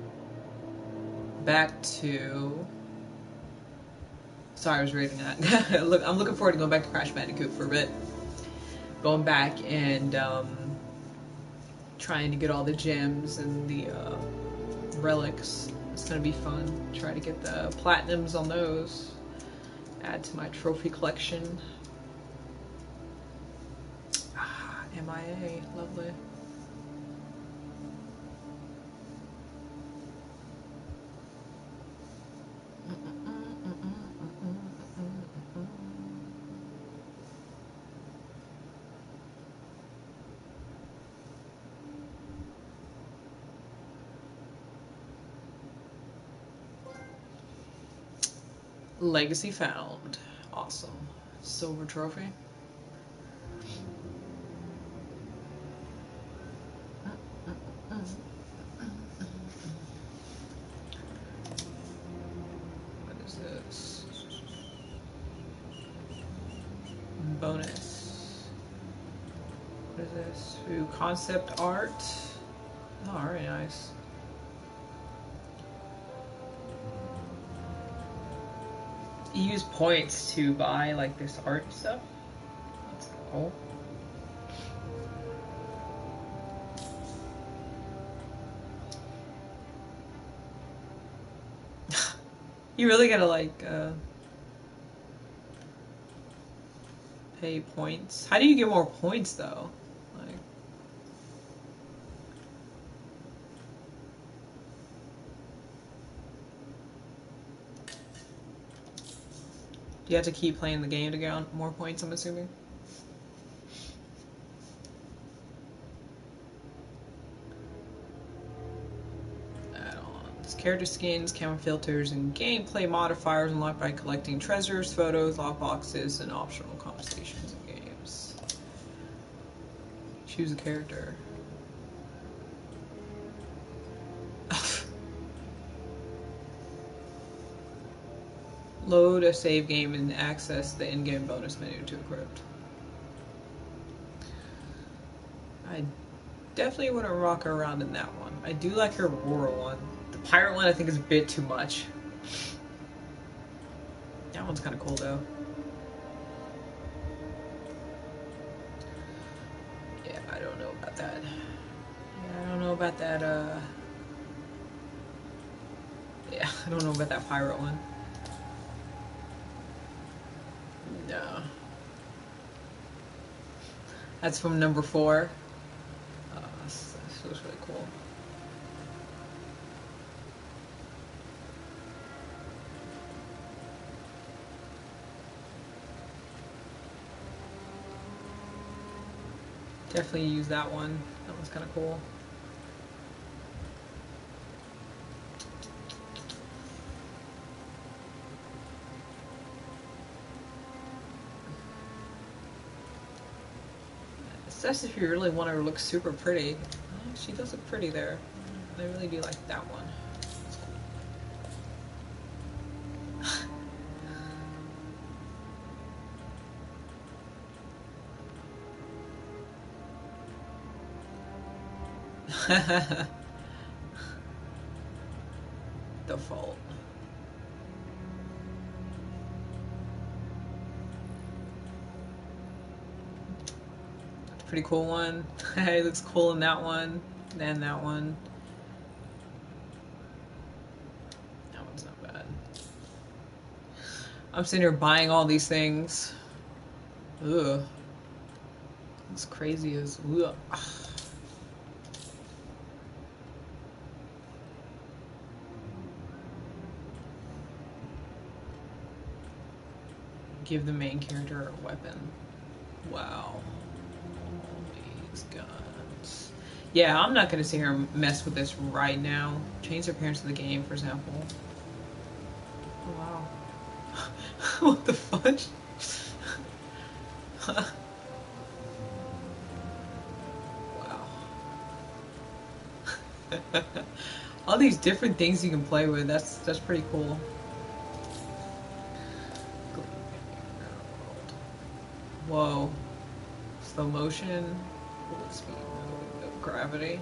back to... Sorry, I was reading that. Look, I'm looking forward to going back to Crash Bandicoot for a bit. Going back and um, trying to get all the gems and the uh, relics. It's going to be fun. Try to get the platinums on those. Add to my trophy collection. M I A, lovely. Legacy found. Awesome. Silver trophy. What is this? Bonus. What is this? Ooh, concept art. Oh, very nice. You use points to buy like this art stuff. That's cool. You really gotta like uh, pay points. How do you get more points though? Like, do you have to keep playing the game to get on more points, I'm assuming? Add-ons. Character skins, camera filters, and gameplay modifiers unlocked by collecting treasures, photos, lockboxes, and optional conversations in games. Choose a character. Load a save game and access the in-game bonus menu to equip. I definitely wouldn't rock her around in that one. I do like her rural one. The pirate one I think is a bit too much. That one's kind of cool though. Yeah, I don't know about that. Yeah, I don't know about that, uh... yeah, I don't know about that pirate one. No. That's from number four. Uh, this, this looks really cool. Definitely use that one. That one's kind of cool. That's if you really want her to look super pretty. She does look pretty there. I really do like that one. Default. Pretty cool one. It looks cool in that one, and that one. That one's not bad. I'm sitting here buying all these things. Ugh. It's crazy as ugh. Give the main character a weapon. Wow. Guns. Yeah, I'm not gonna sit here and mess with this right now. Change the appearance of the game, for example. Oh, wow. What the fudge? Wow. All these different things you can play with. That's that's pretty cool. Whoa. Slow motion. Speed of gravity.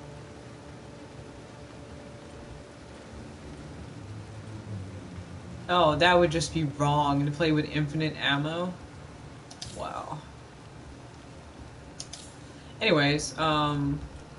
Oh, that would just be wrong to play with infinite ammo. Wow. Anyways, um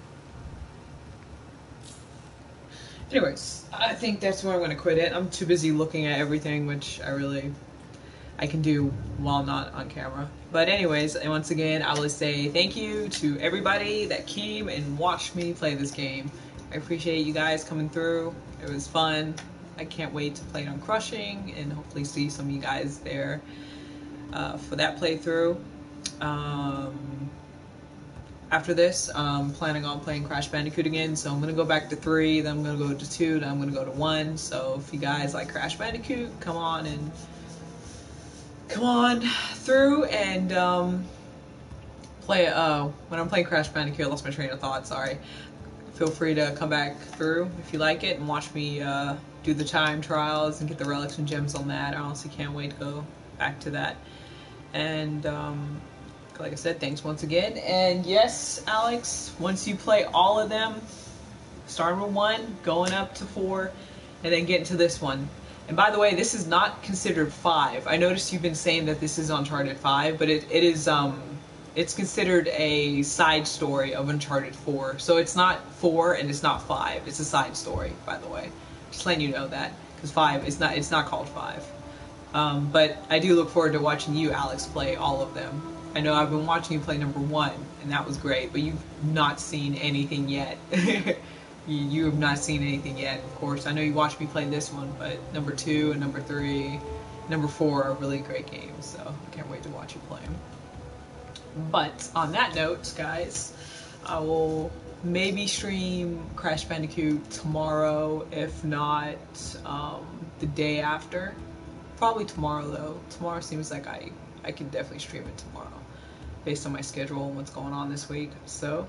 anyways, I think that's where I'm gonna quit it. I'm too busy looking at everything, which I really I can do while not on camera. But anyways, and once again, I will say thank you to everybody that came and watched me play this game. I appreciate you guys coming through. It was fun. I can't wait to play it on Crushing and hopefully see some of you guys there uh, for that playthrough. Um, after this, um, planning on playing Crash Bandicoot again. So I'm gonna go back to three, then I'm gonna go to two, then I'm gonna go to one. So if you guys like Crash Bandicoot, come on and come on through and um, play. Uh, when I'm playing Crash Bandicoot, I lost my train of thought. Sorry. Feel free to come back through if you like it and watch me uh, do the time trials and get the relics and gems on that. I honestly can't wait to go back to that. And um, like I said, thanks once again. And yes, Alex, once you play all of them, starting with one, going up to four, and then getting to this one. And by the way, this is not considered five. I noticed you've been saying that this is Uncharted five, but it, it is, um, it's considered a side story of Uncharted four. So it's not four and it's not five. It's a side story, by the way. Just letting you know that, because five is not, it's not called five. Um, but I do look forward to watching you, Alex, play all of them. I know I've been watching you play number one, and that was great, but you've not seen anything yet. you, you have not seen anything yet, of course. I know you watched me play this one, but number two and number three, number four are really great games, so I can't wait to watch you play them. But on that note, guys, I will maybe stream Crash Bandicoot tomorrow, if not um, the day after. Probably tomorrow, though. Tomorrow seems like I, I can definitely stream it tomorrow, based on my schedule and what's going on this week. So,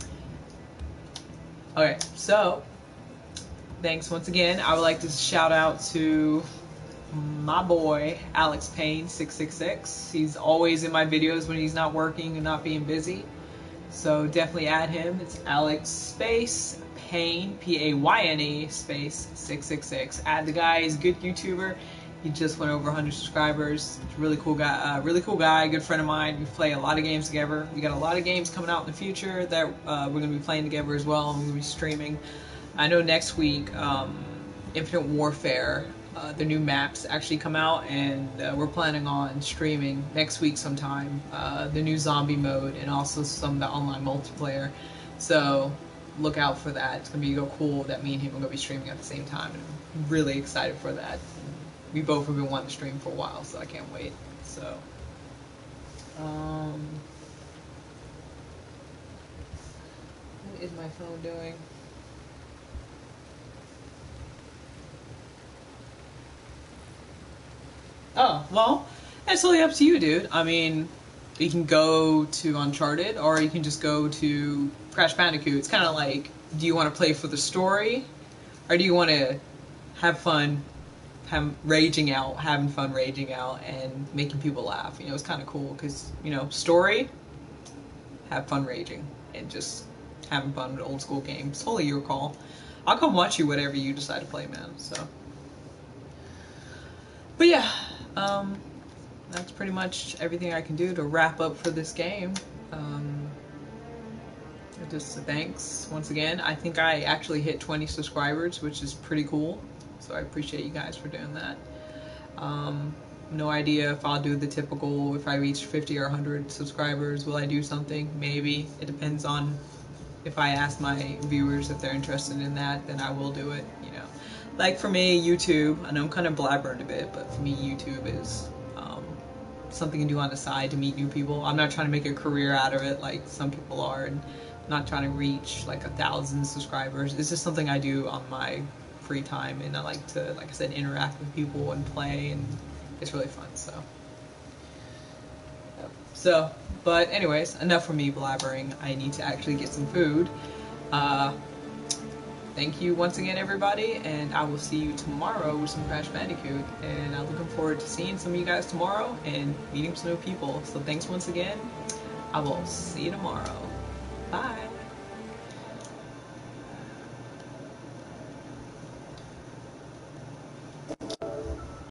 okay, so thanks once again. I would like to shout out to my boy Alex Payne six six six. He's always in my videos when he's not working and not being busy, so definitely add him. It's Alex space Payne, P A Y N E space six six six. Add the guy. He's a good YouTuber. He just went over one hundred subscribers. He's a really cool guy, uh, really cool guy, good friend of mine. We play a lot of games together. We got a lot of games coming out in the future that uh, we're going to be playing together as well, and we're going to be streaming. I know next week, um, Infinite Warfare, uh, the new maps actually come out, and uh, we're planning on streaming next week sometime, uh, the new zombie mode, and also some of the online multiplayer. So look out for that. It's going to be go cool that me and him are going to be streaming at the same time, and I'm really excited for that. We both have been wanting to stream for a while, so I can't wait. So, um, what is my phone doing? Oh, well, it's totally up to you, dude. I mean, you can go to Uncharted, or you can just go to Crash Bandicoot. It's kind of like, do you want to play for the story, or do you want to have fun Have, raging out, having fun raging out, and making people laugh? You know, it's kind of cool, because, you know, story, have fun raging, and just having fun with old school games. Totally your call. I'll come watch you whatever you decide to play, man, so. But yeah, um, that's pretty much everything I can do to wrap up for this game. Um, just thanks once again. I think I actually hit twenty subscribers, which is pretty cool. So I appreciate you guys for doing that. Um, no idea if I'll do the typical, if I reach fifty or one hundred subscribers, will I do something? Maybe. It depends on if I ask my viewers if they're interested in that, then I will do it, you know. Like for me, YouTube, I know I'm kind of blabbering a bit, but for me, YouTube is um, something to do on the side to meet new people. I'm not trying to make a career out of it like some people are, and I'm not trying to reach like a thousand subscribers. It's just something I do on my free time, and I like to, like I said, interact with people and play, and it's really fun. So, so, but anyways, enough for me blabbering. I need to actually get some food. Uh, thank you once again, everybody, and I will see you tomorrow with some Crash Bandicoot. And I'm looking forward to seeing some of you guys tomorrow and meeting some new people. So thanks once again. I will see you tomorrow.